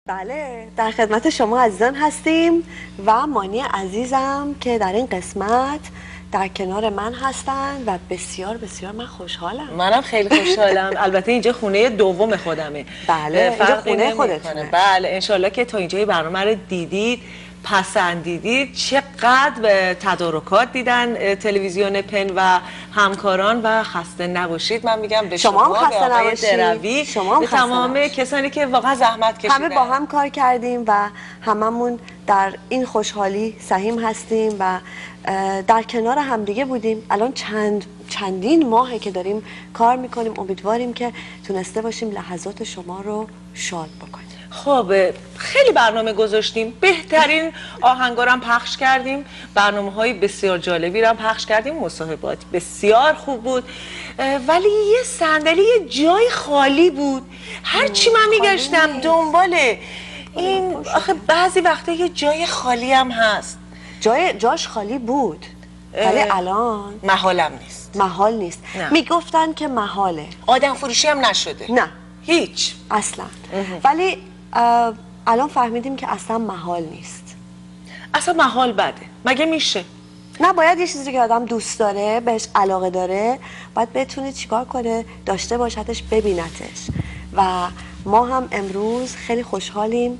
بله، در خدمت شما عزیزان هستیم و مانی عزیزم که در این قسمت در کنار من هستن و بسیار بسیار من خوشحالم. منم خیلی خوشحالم. البته اینجا خونه دوم خودمه. بله، اینجا خونه خودتونه. بله، انشالله که تا اینجای برنامه رو دیدید، پسندیدید. چقدر به تدارکات دیدن تلویزیون پن و همکاران و خسته نباشید. من میگم به شما هم خسته به نباشید. دروی، به تمام کسانی که واقعا زحمت کشیدن. همه با هم کار کردیم و هممون در این خوشحالی سهیم هستیم و در کنار همدیگه بودیم. الان چندین ماهه که داریم کار میکنیم. امیدواریم که تونسته باشیم لحظات شما رو شاد بکنیم. خب خیلی برنامه گذاشتیم، بهترین آهنگا رو هم پخش کردیم، برنامه‌های بسیار جالبی رو هم پخش کردیم، مصاحبات بسیار خوب بود، ولی یه صندلی یه جای خالی بود. هرچی من میگشتم دنبال این، آخه بعضی وقتا یه جای خالی هم هست. جاش خالی بود ولی الان محالم نیست. محال نیست. میگفتن که محاله. آدم فروشی هم نشده. نه هیچ اصلا. ولی الان فهمیدیم که اصلا محال نیست. اصلا محال بده. مگه میشه؟ نه، باید یه چیزی که آدم دوست داره، بهش علاقه داره، باید بتونه چیکار کنه، داشته باشدش، ببینتش. و ما هم امروز خیلی خوشحالیم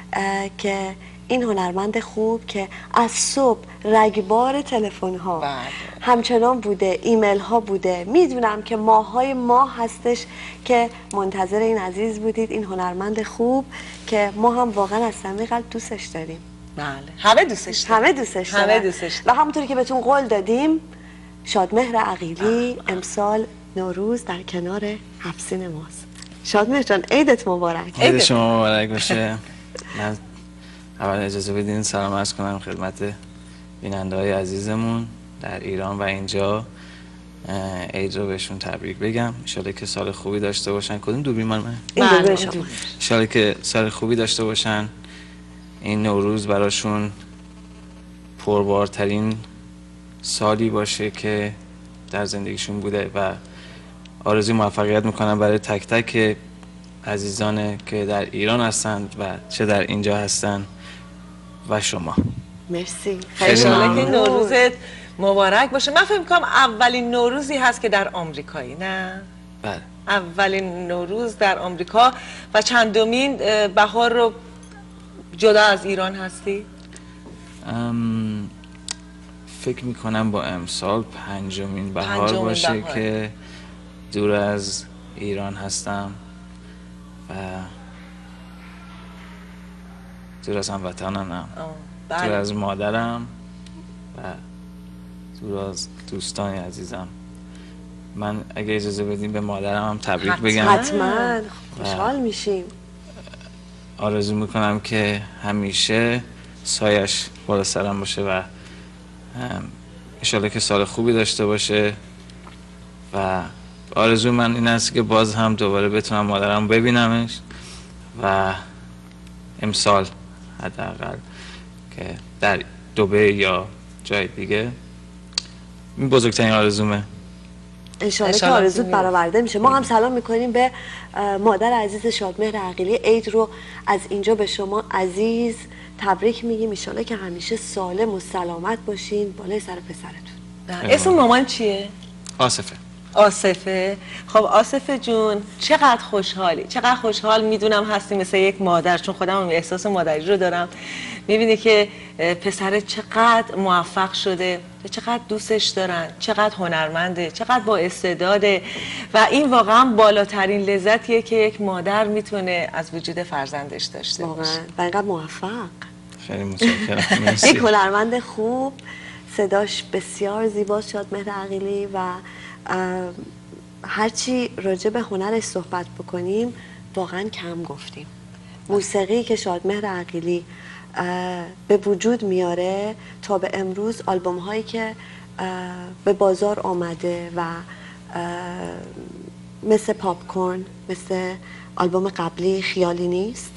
که این هنرمند خوب که از صبح رگبار تلفن ها همچنان بوده، ایمیل ها بوده، میدونم که ماهای ماه هستش که منتظر این عزیز بودید، این هنرمند خوب که ما هم واقعا از صمیم قلب دوستش داریم. بله، همه دوستش داریم. همه دوستش داریم. و همونطوری که بهتون قول دادیم، شادمهر عقیلی امسال نوروز در کنار حفصین ماست. شادمهر جان، عیدت مبارک. عید شما مبارک باشه. من اول اجازه بدین سلام عرض کنم خدمت بیننده های عزیزمون در ایران و اینجا. عید رو بهشون تبریک بگم. انشالله که سال خوبی داشته باشن. کدوم دوربین مال من؟ این دوربین شما. انشالله که سال خوبی داشته باشن. این نوروز براشون پربارترین سالی باشه که در زندگیشون بوده و آرزوی موفقیت میکنم برای تک تک عزیزان که در ایران هستند و چه در اینجا هستند و شما. مرسی. خیلی ممنون. که نوروزت مبارک باشه. من فکر می‌کنم اولین نوروزی هست که در آمریکایی، نه؟ بله. اولین نوروز در آمریکا. و چندمین بهار رو جدا از ایران هستی؟ فکر میکنم با امسال پنجمین بهار باشه که دور از ایران هستم و دور از هموطنانم، دور از مادرم و دور از دوستان عزیزم. من اگه اجازه بدیم به مادرم هم تبریک بگم. حتما خوشحال میشیم. آرزو میکنم که همیشه سایش بالا سرم باشه و انشالله که سال خوبی داشته باشه و آرزو من این است که باز هم دوباره بتونم مادرم ببینمش و امسال حداقل که در دبی یا جای دیگه. این بزرگترین آرزومه. انشالله که آرزوت برآورده میشه. ما هم سلام میکنیم به مادر عزیز شادمهر عقیلی. عید رو از اینجا به شما عزیز تبریک میگیم. انشالله که همیشه سالم و سلامت باشین بالای سر پسرتون. اسم مامان چیه؟ آصفه. آصفه. خب آصفه جون، چقدر خوشحالی، چقدر خوشحال میدونم هستی مثل یک مادر، چون خودم هم احساس مادری رو دارم. میبینی که پسر چقدر موفق شده، چقدر دوستش دارن، چقدر هنرمنده، چقدر با استعداده و این واقعا بالاترین لذتیه که یک مادر میتونه از وجود فرزندش داشته باشه. و اینقدر موفق. خیلی متشکرم. یک هنرمند خوب، صداش بسیار زیباست شادمهر عقیلی و هرچی راجع به هنرش صحبت بکنیم واقعا کم گفتیم. موسیقی که شادمهر عقیلی به وجود میاره تا به امروز، آلبوم هایی که به بازار آمده و مثل پاپکورن، مثل آلبوم قبلی خیالی نیست،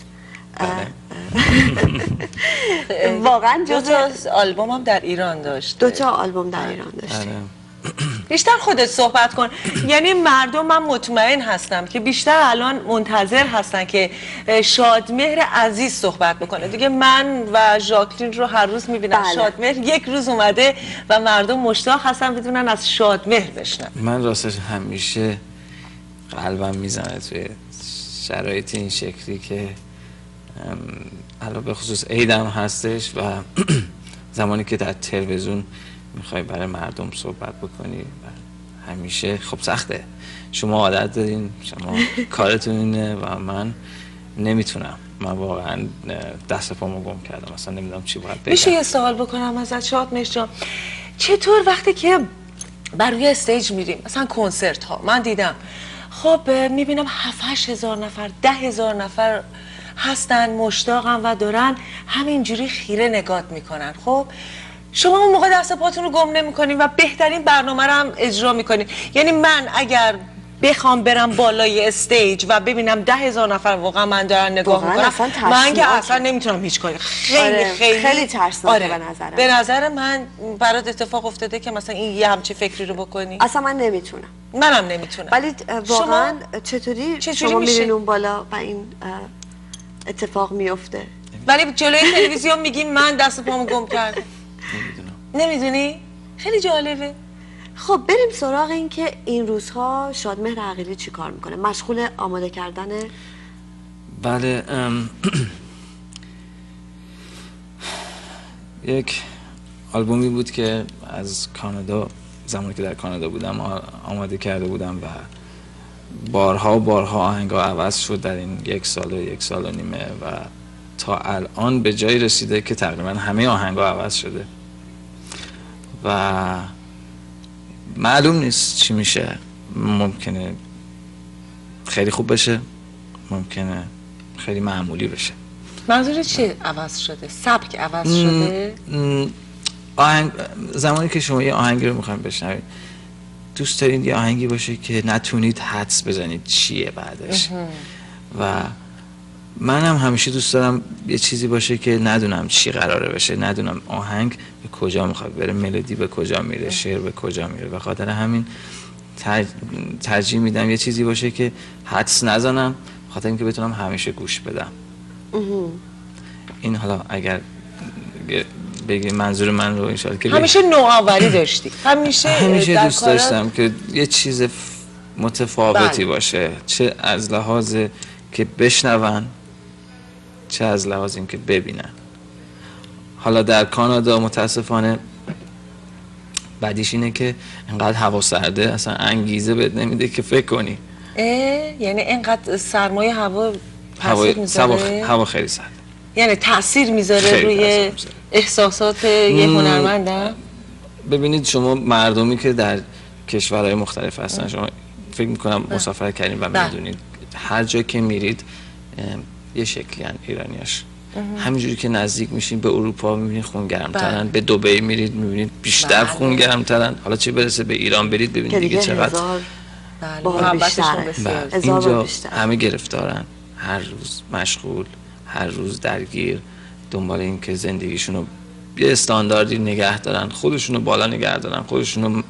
واقعا دو تا آلبوم هم در ایران داشت. دو تا آلبوم در ایران داشت. بیشتر خودت صحبت کن. یعنی مردم، من مطمئن هستم که بیشتر الان منتظر هستن که شادمهر عزیز صحبت بکنه دیگه. من و ژاکلین رو هر روز میبینم. بله. شادمهر یک روز اومده و مردم مشتاق هستن بدونن از شادمهر بشنن. من راستش همیشه قلبم میزنه توی شرایط این شکلی که الان به خصوص عیدم هستش و زمانی که در تلویزیون میخوای برای مردم صحبت بکنی و همیشه خب سخته، شما عادت دارین، شما کارتون اینه و من نمیتونم. من واقعا دست پامو گم کردم، اصلا نمیدونم چی باید بگم. میشه یه سوال بکنم ازت شادمهر جان؟ چطور وقتی که بر روی استیج میریم، مثلا کنسرت ها من دیدم خب میبینم 7-8 هزار نفر 10 هزار نفر هستن مشتاقن و دارن همینجوری خیره نگات میکنن. خب شما اون موقع دست پاتون رو گم نمیکنین و بهترین برنامه رو هم اجرا میکنین. یعنی من اگر بخوام برم بالای استیج و ببینم 10 هزار نفر واقعا من دارن نگاه میکنم، من که اصلا نمیتونم هیچ کاری. خیلی ترسناکه به نظرم. به نظر من برات اتفاق افتاده که مثلا این یه همچین فکری رو بکنی؟ اصلا من نمیتونم. منم نمیتونم. ولی واقعا چطوری شما میرین اون بالا و این اتفاق میفته؟ ولی جلوی تلویزیون میگیم من دست پامو گم کردم. نمیدونی؟ خیلی جالبه. خب بریم سراغ این که این روزها شادمهر عقیلی چی کار میکنه؟ مشغول آماده کردن؟ بله، یک آلبومی بود که از کانادا، زمانی که در کانادا بودم آماده کرده بودم و بارها آهنگا عوض شد در این 1 سال و 1 سال و نیمه و تا الان به جایی رسیده که تقریبا همه آهنگا عوض شده و معلوم نیست چی میشه. ممکنه خیلی خوب بشه، ممکنه خیلی معمولی بشه. منظور چی عوض شده؟ سبک عوض شده؟ آهنگ، زمانی که شما یه آهنگی رو میخوایم بشنوید دوست دارید یه آهنگی باشه که نتونید حدس بزنید چیه بعدش و منم همیشه دوست دارم یه چیزی باشه که ندونم چی قراره بشه، ندونم آهنگ به کجا میخواد بره، ملودی به کجا میره، شعر به کجا میره. به خاطر همین ترجیح میدم یه چیزی باشه که حدس نزنم، خاطر اینکه بتونم همیشه گوش بدم. این حالا اگر بگی منظور من رو انشاءالله که همیشه نوآوری داشتی. همیشه دوست داشتم که یه چیز متفاوتی باشه، چه از لحاظ که بشنون، چه از لحاظ این که ببینن. حالا در کانادا متاسفانه بعدیش اینه که انقدر هوا سرده، اصلا انگیزه بهت نمیده که فکر کنی. یعنی انقدر سرمایه هوا تاثیر میذاره؟ هوا خیلی سرده، یعنی تاثیر میذاره روی احساسات یه هنرمند. ببینید شما مردمی که در کشورهای مختلف هستن، شما فکر میکنم مسافرت کردین و میدونید هر جا که میرید یه شکلی هن ایرانیاش. همینجوری که نزدیک میشین به اروپا میبینید خون گرمترن، به دبی میرید میبینید بیشتر خون گرمترن، حالا چه برسه به ایران برید ببینید دیگه چقدر اینجا همه گرفتارن، هر روز مشغول، هر روز درگیر، دنبال این که زندگیشونو یه استانداردی نگه دارن، خودشونو بالا نگه دارن، خودشونو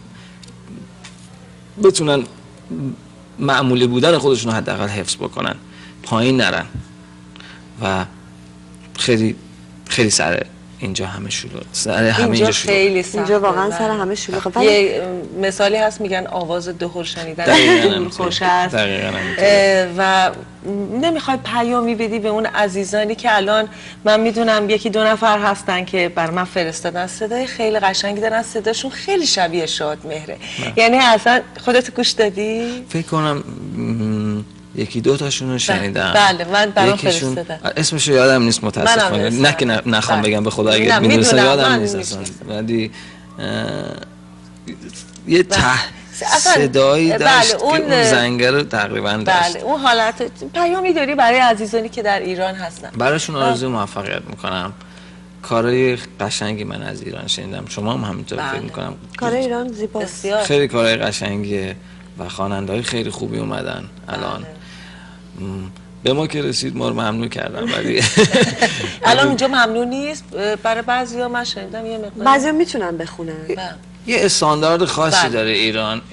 بتونن معمولی بودن خودشونو حداقل حفظ بکنن، پایین نرن و خیلی خیلی سر اینجا همه شلوغ، سر همه اینجا شلوغ، خیلی سخته. اینجا واقعا سر همه شلوغه. یه مثالی هست میگن آواز دهل شنیدن دور خوش است و نمیخوای پیامی بدی به اون عزیزانی که الان من میدونم 1-2 نفر هستن که بر من فرستادن صدای خیلی قشنگی دارن، صداشون خیلی شبیه شادمهره. یعنی اصلا خودت گوش دادی؟ فکر کنم 1-2 تاشون رو شنیدم. بله من برام فرستادن. اسمش رو یادم نیست متاسفانه، نه که نخوام بگم به خدا اگه میدونستم یادم نیست اصلا، ولی یه صدایی داشت که اون زنگه رو تقریبا داشت. بله اون حالت. پیامی داری برای عزیزانی که در ایران هستن؟ براشون آرزوی موفقیت میکنم. کارهای قشنگی من از ایران شنیدم، شما هم همینطور فکر میکنم. کارهای ایران زیباست، خیلی کارهای قشنگیه و خواننده‌های خیلی خوبی اومدن الان. به ما که رسید ما رو ممنوع کردن ولی الان اونجا ممنوع نیست برای بعضیا. من شنیدم یه مقدار بعضیا میتونن بخونن یه استاندارد خاصی بله. داره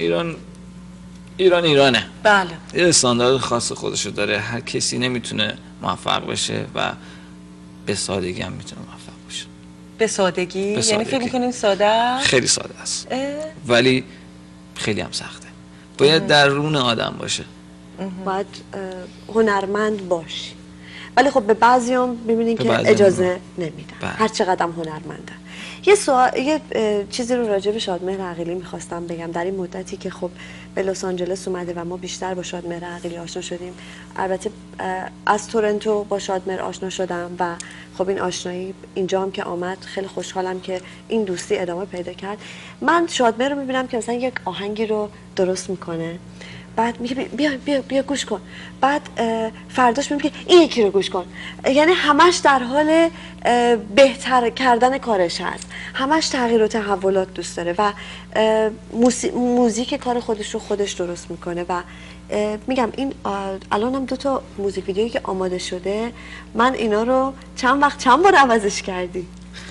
ایرانه. بله. یه استاندارد خاص خودشو داره. هر کسی نمیتونه موفق بشه و به سادگی هم میتونه موفق بشه. به سادگی؟ یعنی سادگی. فکر میکنین ساده است؟ خیلی ساده است ولی خیلی هم سخته. باید درون آدم باشه. باید هنرمند باشی. ولی خب به بعضیام می‌بینین که اجازه نمیدن. هر چقدر هم هنرمندن. یه چیزی رو راجع به شادمهر عقیلی میخواستم بگم. در این مدتی که خب به لس آنجلس اومده و ما بیشتر با شادمهر عقیلی آشنا شدیم، البته از تورنتو با شادمهر آشنا شدم و خب این آشنایی اینجا هم که آمد خیلی خوشحالم که این دوستی ادامه پیدا کرد. من شادمهر رو میبینم که مثلا یک آهنگی رو درست میکنه، بعد میگه بیا گوش کن، بعد فرداش میگه این یکی رو گوش کن. یعنی همش در حال بهتر کردن کارش هست، همش تغییر و تحولات دوست داره و موزیک کار خودش رو خودش درست میکنه و میگم این الان هم 2 موزیک ویدیویی که آماده شده، من اینا رو چند بار عوضش کردی؟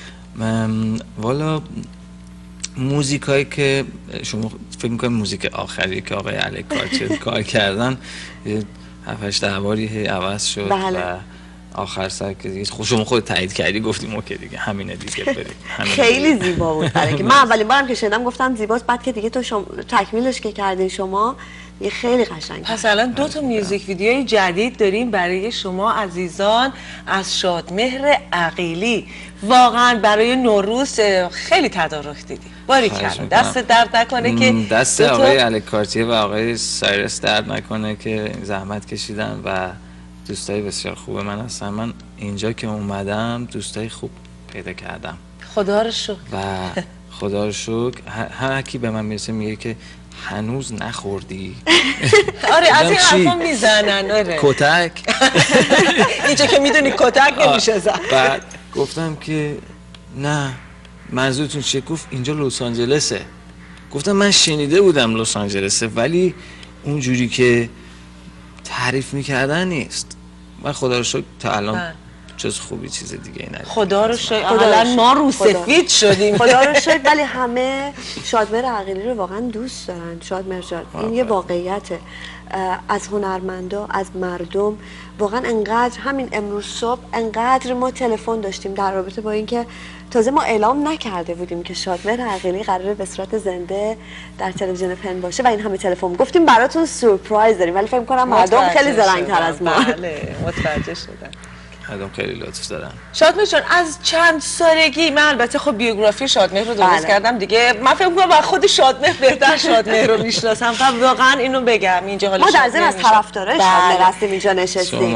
والا موزیکایی که شما فکر میکنم موزیک آخری که آقای علی کارچر کار کردن 7-8 باری عوض شد. بله. و آخر سر که دیگه شما خود تایید کردی گفتیم اوکی دیگه همینه دیگه بریم. خیلی زیبا بود برای که من اولین بارم که شنیدم گفتم زیباست، بعد که دیگه تو تکمیلش که کردین شما یه خیلی قشنگ. پس الان 2 میوزیک ویدیوی جدید داریم برای شما عزیزان از شادمهر عقیلی. واقعا برای نوروز خیلی تدارک دیدی. باریکلا، دست درد نکنه که دست آقای علی کارتیه و آقای سایرس درد نکنه که زحمت کشیدن و دوستای بسیار خوب من هستن. من اینجا که اومدم دوستای خوب پیدا کردم، خدا رو شکر. و خدا رو شکر هر کی به من میرسه میگه که هنوز نخوردی. آره از این حرفا میزنن. آره کتک اینجا که میدونی کتک نمیشه زد. بعد گفتم که نه منظورتون چیه؟ گفت اینجا لس آنجلسه. گفتم من شنیده بودم لس آنجلسه ولی اونجوری که تعریف میکردن نیست. من خدا رو شکر تا الان جز خوبی چیز دیگه ای ندیدم. خدا رو شکر اولا ما رو سفید شدیم. خدا رو شکر. ولی همه شادمهر عقیلی رو واقعا دوست دارن. شادمهر جان این یه واقعیته. از هنرمندا، از مردم واقعا انقدر، همین امروز صبح انقدر ما تلفن داشتیم در رابطه با اینکه تازه ما اعلام نکرده بودیم که شادمهر عقیلی قراره به صورت زنده در تلویزیون پن باشه و این همه تلفن گفتیم براتون سورپرایز داریم، ولی فکر می‌کنم مردم خیلی زرنگ‌تر از ما. بله متوجه شدن. مردم خیلی لطف دارن. شادمهر جان از چند سالگی، من البته خب بیوگرافی شادمهر رو درست کردم دیگه، من فکر می‌کنم با خود شادمهر بهتر شادمهر رو میشناسم و واقعا اینو بگم اینجا حالا ما در ضمن از طرفدارای شادمهر هستیم اینجا نشستیم.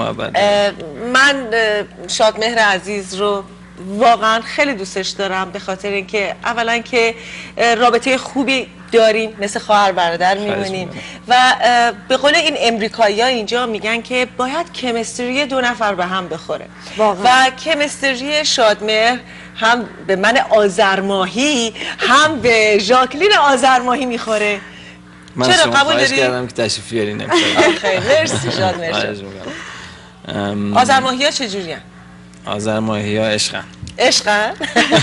من شادمهر عزیز رو واقعا خیلی دوستش دارم به خاطر اینکه اولا که رابطه خوبی داریم، مثل خواهر برادر میمونیم و به قول این امریکایی‌ها اینجا میگن که باید کمستری 2 نفر به هم بخوره واقعا. و کمستری شادمهر هم به من آذرماهی هم به ژاکلین آذرماهی میخوره. من چرا قبول داری؟ کردم که تشریف بیارین امشب. خیلی مرسی شادمهر. آذرماهی‌ها چجوریه؟ آذرماهی‌ها عشقن. عشقن؟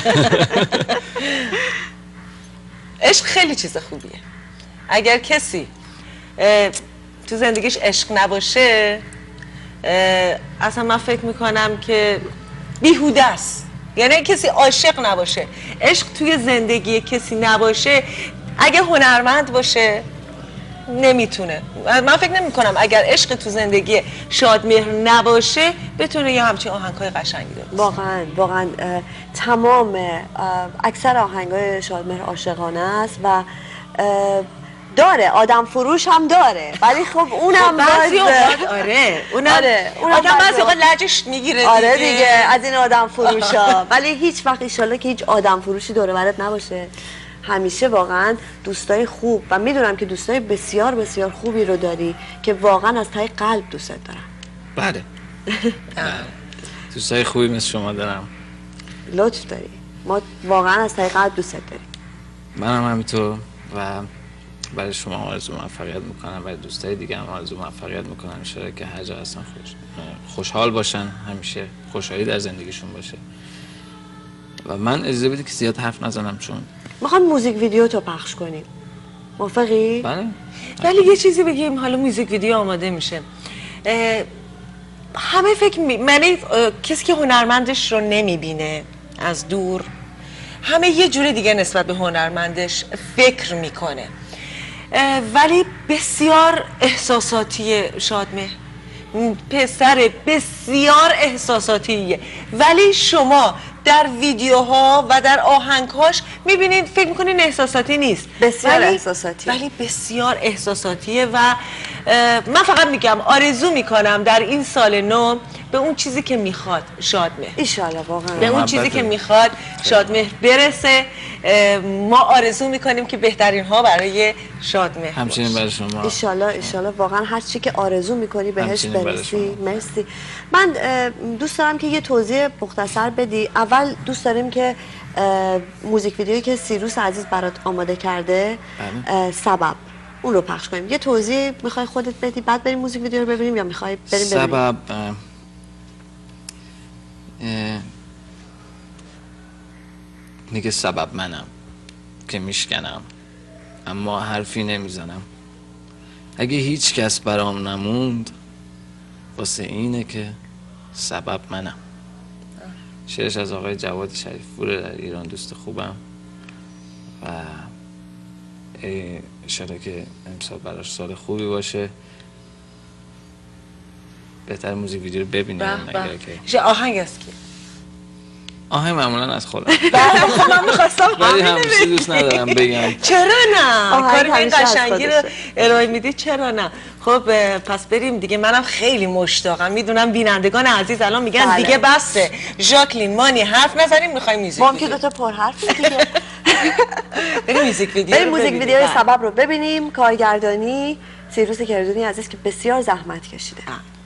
عشق خیلی چیز خوبیه. اگر کسی تو زندگیش عشق نباشه اصلا من فکر میکنم که بیهوده است. یعنی کسی عاشق نباشه، عشق توی زندگی کسی نباشه، اگه هنرمند باشه نمیتونه. من فکر نمی کنم اگر عشق تو زندگی شادمهر نباشه بتونه یه همچین آهنگ‌های قشنگی داره. واقعا تمام اکثر آهنگ‌های شادمهر عاشقانه است و داره آدم فروش هم داره، ولی خب اونم بعضی اوقات اونم آدم بعضی اوقات لجش میگیره دیگه. آره دیگه از این آدم فروشا. ولی هیچ وقت ان شاءالله که هیچ آدم فروشی دور و برت نباشه. همیشه واقعا دوستای خوب و میدونم که دوستای بسیار بسیار خوبی رو داری که واقعا از ته قلب دوستت دارم. بله. دوستای خوبی مثل شما دارم. لطف داری. ما واقعا از ته قلب دوستت داریم. منم همینطور و برای شما آرزو موفقیت میکنم، برای دوستای دیگه هم آرزو موفقیت میکنم ان شاءالله که هر جا هستن خوشحال باشن، همیشه خوشحالی در زندگیشون باشه و من اجازه بده که زیاد حرف نزنم چون میخوام موزیک ویدیو تو پخش کنیم. موافقی؟ بله. ولی یه چیزی بگیم، حالا موزیک ویدیو آماده میشه، همه کسی که هنرمندش رو نمیبینه از دور، همه یه جور دیگه نسبت به هنرمندش فکر میکنه، ولی بسیار احساساتی شادمهر، پسر بسیار احساساتیه، ولی شما در ویدیوها و در آهنگهاش میبینید فکر میکنین احساساتی نیست، بسیار احساساتیه، ولی بسیار احساساتیه. و من فقط میگم آرزو میکنم در این سال نو به اون چیزی که میخواد شادمهر، ایشالا واقعا به اون چیزی که میخواد شادمهر برسه. ما آرزو میکنیم که بهترین ها برای شادمهر همچنین برای شما. ایشالا واقعا هر چی که آرزو میکنی بهش برسی. مرسی. من دوست دارم که یه توضیح مختصر بدی. اول دوست داریم که موزیک ویدیویی که سیروس عزیز برات آماده کرده سبب، اون رو پخش کنیم. یه توضیح میخوای خودت بدی بعد بریم موزیک ویدیو رو ببینیم یا میخوای بریم ببینیم؟ سبب میگه سبب منم که میشکنم اما حرفی نمیزنم، اگه هیچ کس برام نموند واسه اینه که سبب منم. شعرش از آقای جواد شریف پور در ایران، دوست خوبم، و اشاره که امسال براش سال خوبی باشه. بهتر موزیک ویدیو رو ببینیم. چه آهنگ است که آهنگ معمولا از خودم من می‌خواستم ولی همیشه دوست ندارم بگم. چرا نه؟ کاری این قشنگی رو خودشه. ارائه میدی، چرا نه؟ خب پس بریم دیگه. منم خیلی مشتاقم، میدونم بینندگان عزیز الان میگن بله. دیگه بسه، ژاکلین مانی حرف نزنیم، میخوایم موزیک ما هم که ویدیو. دوتا پر حرفی دیگه. بریم موزیک ویدیو بریم رو موزیک ببینیم. ویدیو بله. سبب رو ببینیم. کارگردانی سیروس کردونی عزیز که بسیار زحمت کشیده.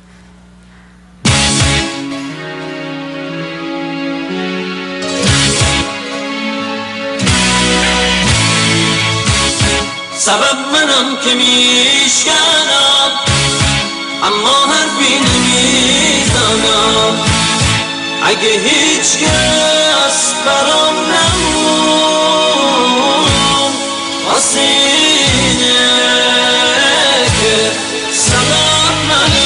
سبب منم که میشکنم اما حرفی نمیزنم، اگه هیچ کس برام نمون واسه اینه که سبب منم.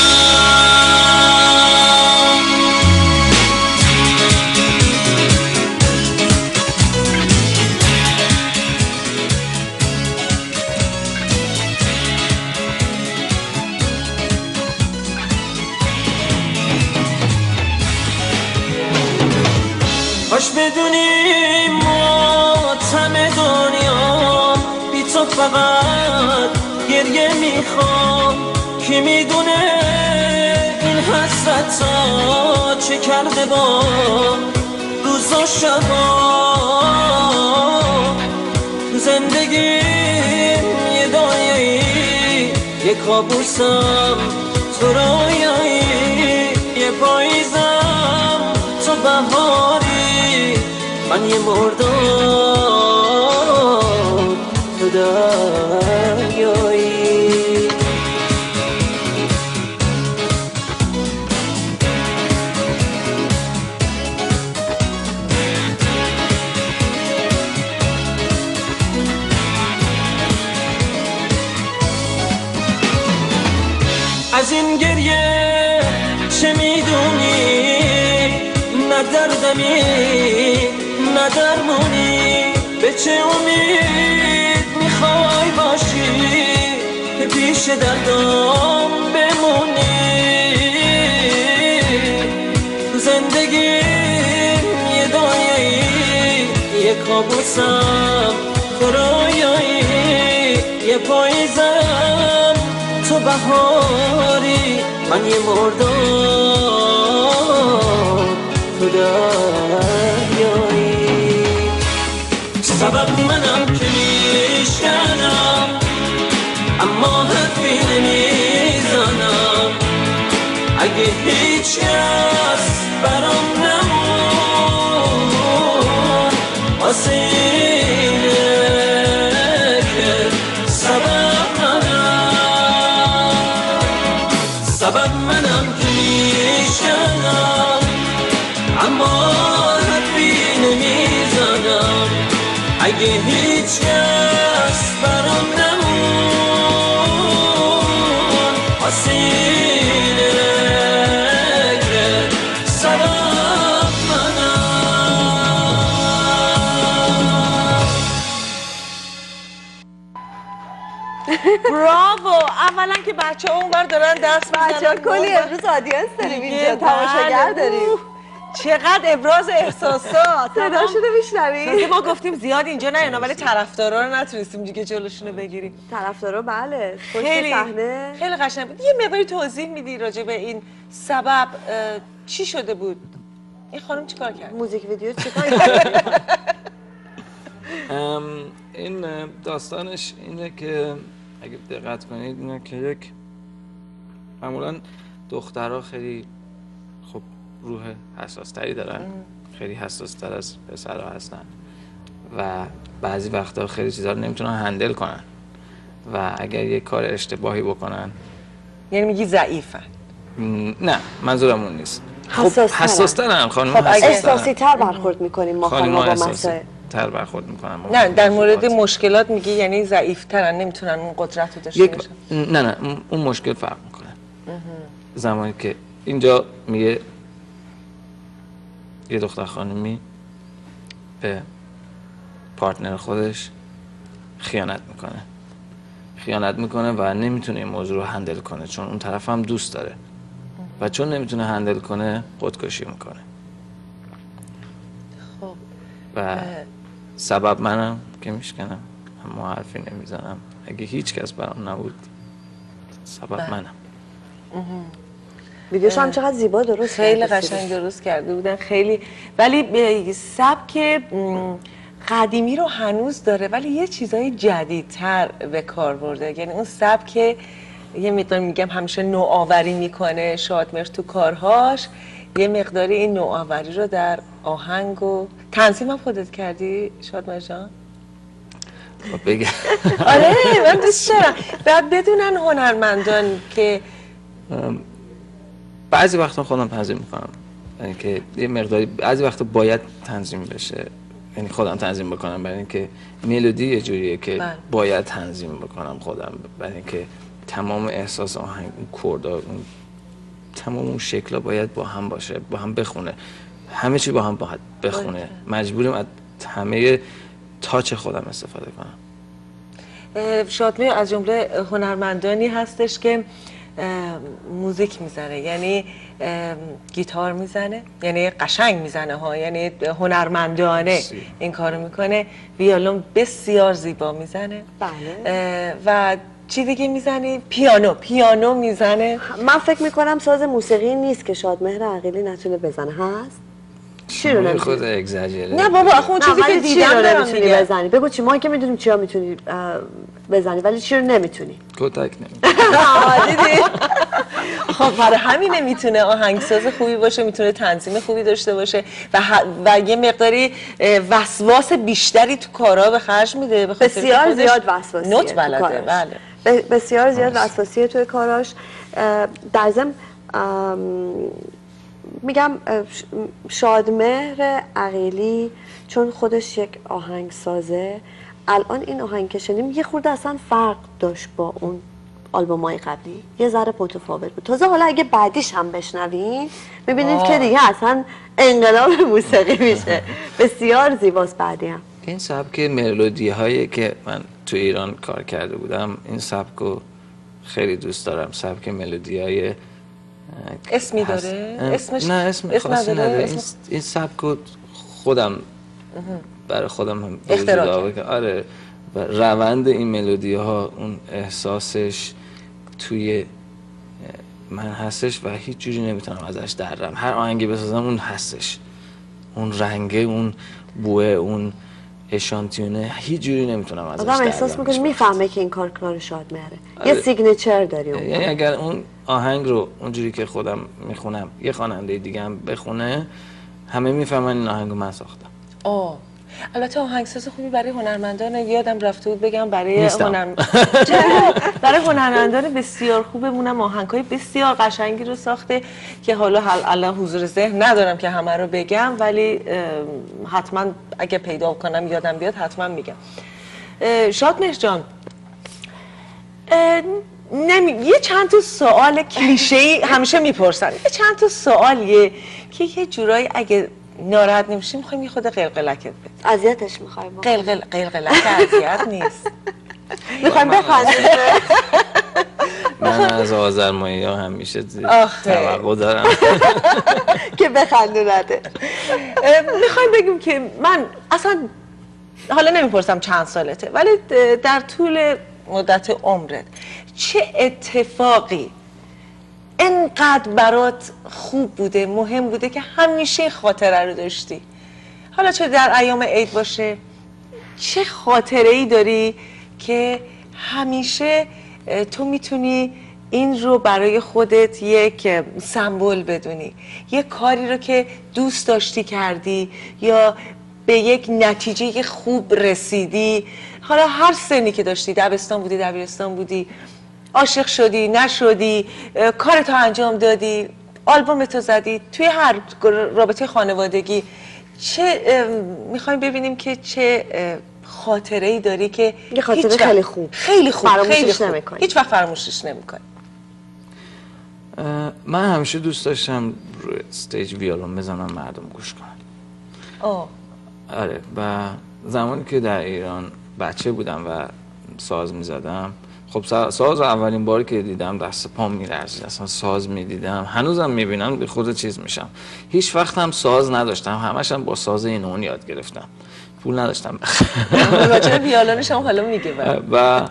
کاش بدونی ماتم دنیا بی تو فقط گریه میخوام، کی میدونه این حسرت ها چه کرده با روز و شبا. زندگیم یه دایه‌ای، یه کابوسم تو رویایی، یه پاییزم تو بهاری، من یه مردم تو دریایی. از این گریه چه میدونی؟ نه دردمی نه درمونی، به چه امید میخوای باشی که پیش دردم بمونی؟ زندگیم یه دایه‌ای، یه کابوسم تو رویایی، یه پاییزم تو بهاری، من یه مردم تو دریایی. سبب منم که میشکنم اما حرفی نمیزنم، اگه هیچ کس برام نمون واسه اینه که سبب منم. سبب منم که میشکنم اما حرفی نمیزنم، اگه هیچ کس برام نمون آسینه که سبب براوو. اولا که بچه ها اونور دارن دست میزنن، بچه‌ها کلی امروز آدینس داریم اینجا، تماشاگر داریم. چقدر ابراز احساسات. صداشونو میشنوی؟ که ما گفتیم زیاد اینجا نه ولی طرفدارا رو نتونستیم دیگه جلوشونو بگیریم. طرفدارا بله، خیلی صحنه خیلی قشنگ بود. یه مقداری توضیح میدی راجع به این سبب چی شده بود؟ این خانم چیکار کرد؟ موزیک ویدیو چیکار کرد؟ این داستانش اینه که اگه دقت کنید اینه که یک معمولا دخترها خیلی خب روح حساس تری دارن، خیلی حساس تر از پسرها هستن و بعضی وقتا خیلی چیزا رو نمیتونن هندل کنن و اگر یک کار اشتباهی بکنن یعنی میگی ضعیفن؟ نه منظورم اون نیست. حساس ترن خانم، خب احساسی تر برخورد میکنیم ما خانم با مسائل تر برخورد میکنن. نه در مورد مشکلات میگی یعنی ضعیف ترن، نمیتونن اون قدرت رو داشته باشن. نه اون مشکل فرق میکنه. زمانی که اینجا میگه یه دختر خانمی به پارتنر خودش خیانت میکنه و نمیتونه این موضوع رو هندل کنه چون اون طرف هم دوست داره و چون نمیتونه هندل کنه خودکشی میکنه. خب و سبب منم که میشکنم، اما حرفی نمیزنم. اگه هیچ کس برام نبود سبب منم. ویدیوش هم چقدر زیبا درست خیلی قشنگ درست کرده بودن خیلی، ولی سبک قدیمی رو هنوز داره ولی یه چیزای جدیدتر به کار برده. یعنی اون سبک یه مقدار میگم همیشه نوآوری میکنه شادمهر تو کارهاش، یه مقداری این نوآوری رو در آهنگ و تنظیم هم خودت کردی شادمهر جان؟ بگم آره من دوست دارم بعد بدونن هنرمندان که بعضی وقتا خودم تنظیم میکنم، یعنی که یه مقداری بعضی وقتا باید تنظیم بشه، یعنی خودم تنظیم بکنم برای اینکه ملودی یه جوریه که باید تنظیم بکنم خودم، برای اینکه تمام احساس آهنگ، اون کوردا، اون تمام اون شکلا باید با هم باشه، با هم بخونه، همه چی با هم باید بخونه. مجبوریم از همه تاچ خودم استفاده کنم. شادمهر از جمله هنرمندانی هستش که موزیک میزنه، یعنی گیتار میزنه، یعنی قشنگ میزنه ها، یعنی هنرمندانه این کارو میکنه. ویولون بسیار زیبا میزنه. بله. و چی دیگه میزنی؟ پیانو میزنه. من فکر میکنم ساز موسیقی نیست که شادمهر عقیلی نتونه بزنه. هست؟ چی رو نمیتونی؟ خود اگزاجره. نه بابا اون چیزی که دیدم دارم نمیتونی بزنی. بگو چی؟ ما که میدونیم چیا میتونی بزنی ولی چی رو نمیتونی؟ کتک نمیتونی. دیدی؟ خب برای همینه میتونه آهنگساز خوبی باشه، میتونه تنظیم خوبی داشته باشه و یه مقداری وسواس بیشتری تو کارا به خرج میده. بسیار زیاد وسواسیه. نوت بلده. بله. بسیار زیاد وسواسیه توی کاراش. در ضمن میگم شادمهر عقیلی چون خودش یک آهنگسازه، الان این آهنگ که شنیدیم یه خورده اصلا فرق داشت با اون آلبومای قبلی، یه ذره متفاوت بود. تازه حالا اگه بعدیش هم بشنوین میبینید که دیگه اصلا انقلاب موسیقی میشه. بسیار زیباست. بعدی هم این سبک ملودی هایی که من تو ایران کار کرده بودم، این سبک رو خیلی دوست دارم. سبک ملودی های اسمی داره؟ اسمش نه اسم خاصی نداره. این سبک رو خودم برای خودم اختراع کردم. آره و روند این ملودی ها، اون احساسش توی من هستش و هیچ جوری نمیتونم ازش درم. هر آهنگی بسازم اون هستش، اون رنگه، اون بوه، اون اشانتیونه، هیچ جوری نمیتونم ازش درم. آدم احساس میکنه میفهمه که این کار شادمهره. یه سیگنچر داری اون. یعنی اگر اون آهنگ رو اونجوری که خودم میخونم یه خواننده دیگه هم بخونه، همه میفهمن این آهنگو من ساختم. البته آهنگساز خوبی برای هنرمندان یادم رفته بود بگم برای نیستم. برای هنرمندان بسیار خوبمونم آهنگ‌های بسیار قشنگی رو ساخته که حالا الان حضور ذهن ندارم که همه رو بگم، ولی حتما اگه پیدا کنم یادم بیاد حتما میگم. شادمهر جان، یه چند تا سوال کلیشه‌ای همیشه میپرسن، یه چند تا سوالیه که یه جورایی اگه ناراحت نمیشیم میخوایم یه خود قلقلکت بده. اذیتش میخوایم قلقلک اذیت نیست. میخوایم بخندیم. من از آذرمایی ها همیشه توقع دارم که بخندونده. میخوایم بگیم که من اصلا حالا نمیپرسم چند سالته، ولی در طول مدت عمرت چه اتفاقی انقدر برات خوب بوده، مهم بوده که همیشه خاطره رو داشتی؟ حالا چه در ایام عید باشه، چه خاطره ای داری که همیشه تو میتونی این رو برای خودت یک سمبل بدونی، یک کاری رو که دوست داشتی کردی یا به یک نتیجه خوب رسیدی، حالا هر سنی که داشتی، دبستان بودی، دبیرستان بودی، عاشق شدی، نشدی، کارتو انجام دادی، آلبومتو زدی، توی هر رابطه خانوادگی، چه میخوایم ببینیم که چه خاطره‌ای داری که یه خاطره خیلی خوب، خیلی خوب، فراموشش نمی‌کنی، هیچ وقت فراموشش نمی‌کنی. من همیشه دوست داشتم روی استیج ویولون بزنم مردم گوش کنن. آره، و زمانی که در ایران بچه بودم و ساز میزدم، خب ساز اولین باری که دیدم دست پام میلرزید، اصلا ساز میدیدم هنوزم میبینم به خود چیز میشم. هیچ وقت هم ساز نداشتم، همش هم با ساز این اون یاد گرفتم، پول نداشتم راجع ویولونش هم حالا میگه. و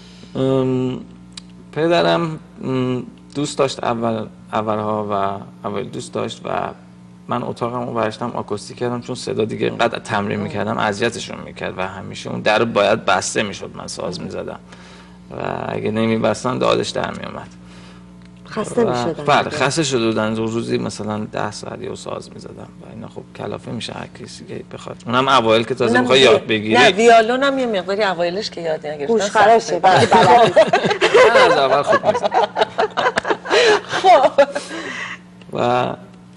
پدرم دوست داشت اولها و اول دوست داشت و من اتاقم رو برشتم آکوستیک کردم، چون صدا دیگه اینقدر تمرین میکردم اذیتشون میکرد و همیشه اون در باید بسته میشد من ساز میزدم و اگه نمیبستن دادش در میومد، خسته میشدن. بله خسته شده بودن، روزی مثلا 10 ساعت یه ساز میزدم و اینا خب کلافه میشه هر کسی که بخواد، اونم اوایل که تازه میخواد یاد بگیری. نه ویولون هم یه مقداری اوایلش که یاد نگرفتن گوشخراشه، ولی بلد من از اول خوب میزدم. خب و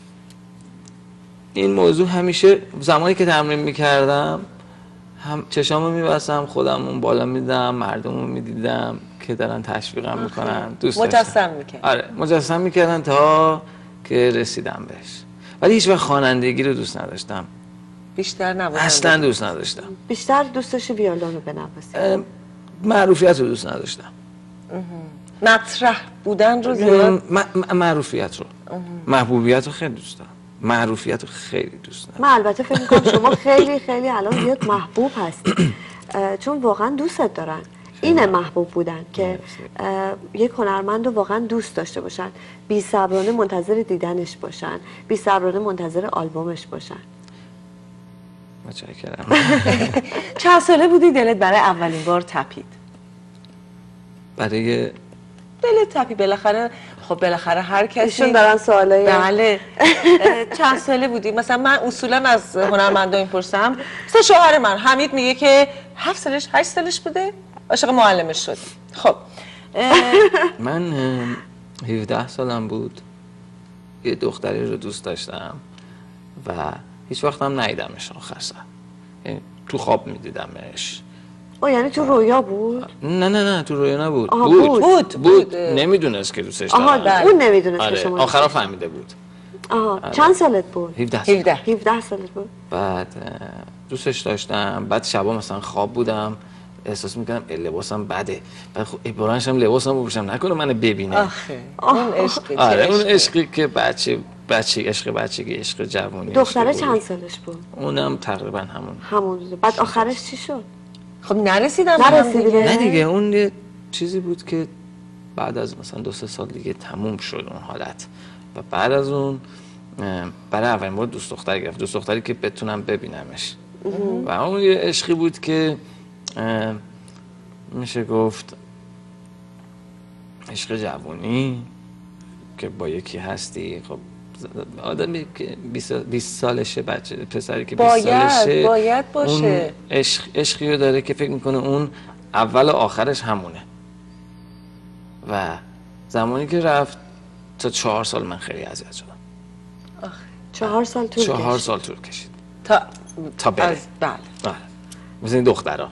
این موضوع همیشه زمانی که تمرین میکردم هم چشامو میبستم، خودم اون بالا میدم، مردمو میدیدم که دارن تشویقم میکنن، دوست داشتم. مجسم میکرد. آره مجسم میکردن تا که رسیدم بهش، ولی هیچ وقت خوانندگی رو دوست نداشتم، بیشتر نوازنده اصلا دوست نداشتم. بیشتر دوست داشتی ویولون رو بنوازی؟ معروفیت رو دوست نداشتم، مطرح بودن رو زیاد. معروفیت رو، محبوبیت رو خیلی دوست دارم، معروفیت رو خیلی دوست دارم. من البته فکر میکنم شما خیلی خیلی الان زیاد محبوب هستی، چون واقعا دوستت دارن. اینه محبوب بودن که یک هنرمند رو واقعا دوست داشته باشن، بی صبرانه منتظر دیدنش باشن، بی صبرانه منتظر آلبومش باشن. متشکرم. چند ساله بودی دلت برای اولین بار تپید؟ برای دلت تپید بالاخره، خب بالاخره هر کسی ایشون دارن سوالای بله. چند ساله بودی؟ مثلا من اصولا از هنرمندا میپرسم، مثلا شوهر من حمید میگه که 7 سالش 8 سالش بوده عاشق معلمش شد. خب من 17 سالم بود، یه دختری رو دوست داشتم و هیچ وقت هم ندیدمش آخر سر، یعنی تو خواب میدیدمش. یعنی تو رویا بود؟ نه تو رویا نبود. بود. نمیدونست که دوستش دارم. اون نمیدونست که آره. شما آخرا فهمیده بود. چند سالت بود؟ 17 سالت بود. بعد دوستش داشتم، بعد شبا مثلا خواب بودم احساس میکنم لباسم بده، بعد خب بلندشم لباسم بپوشم نکنه منو ببینه. آخه اون عشقی. آره اون عشقی که عشق بچگی، عشق جوانی. دختره چند سالش بود؟ اونم تقریبا همون. بعد آخرش چی شد؟ خب نرسیدم نه دیگه اون یه چیزی بود که بعد از مثلا 2-3 سال دیگه تموم شد اون حالت و بعد از اون برای اولین بار دوست دختر گرفت، دوست دختری که بتونم ببینمش و اون یه عشقی بود که میشه گفت عشق جوانی که با یکی هستی، خب آدمی که 20 سالشه، بچه پسری که 20 سالشه باید باشه. اون عشقی رو داره که فکر میکنه اون اول و آخرش همونه. و زمانی که رفت تا 4 سال من خیلی اذیت شدم. 4 سال طول کشید. 4 سال طول کشید تا بره. بله. مثل این دخترها.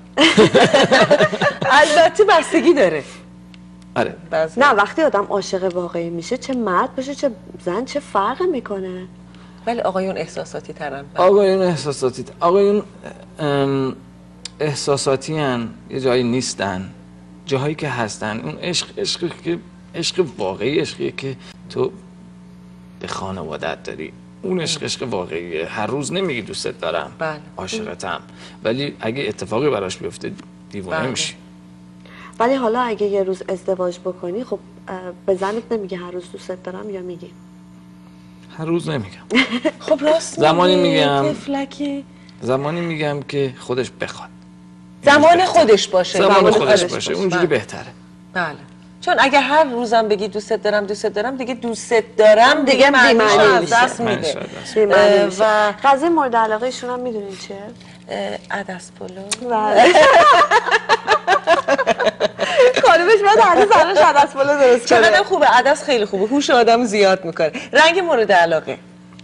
البته بستگی داره. آره. نه وقتی آدم عاشق واقعی میشه، چه مرد باشه چه زن، چه فرقی میکنه؟ ولی آقایون احساساتی ترن. آقایون احساساتی هن، یه جایی نیستن، جاهایی که هستن اون عشق واقعی، عشقیه که تو به خانوادت داری. اون عشق واقعیه. هر روز نمیگی دوستت دارم، بله. عاشقتم، ولی اگه اتفاقی براش بیفته دیوانه بله. میشی. ولی حالا اگه یه روز ازدواج بکنی، خب به زنت نمیگه هر روز دوستت دارم یا میگی؟ هر روز نمیگم. خب راست زمانی میگم تفلکی. زمانی میگم که خودش بخواد، زمان خودش باشه. زمان خودش باشه، اونجوری بله. بهتره. بله. چون اگه هر روزم بگی دوستت دارم دیگه دوستت دارم دیگه معنیش از دست میده. و قضیه مورد علاقه ایشون هم میدونین چیه؟ عدس پلو. بله. خانمش باید هنوز براش عدس پلو درست کنه. چقدر خوبه، عدس خیلی خوبه، هوش آدم زیاد میکنه. رنگ مورد علاقه؟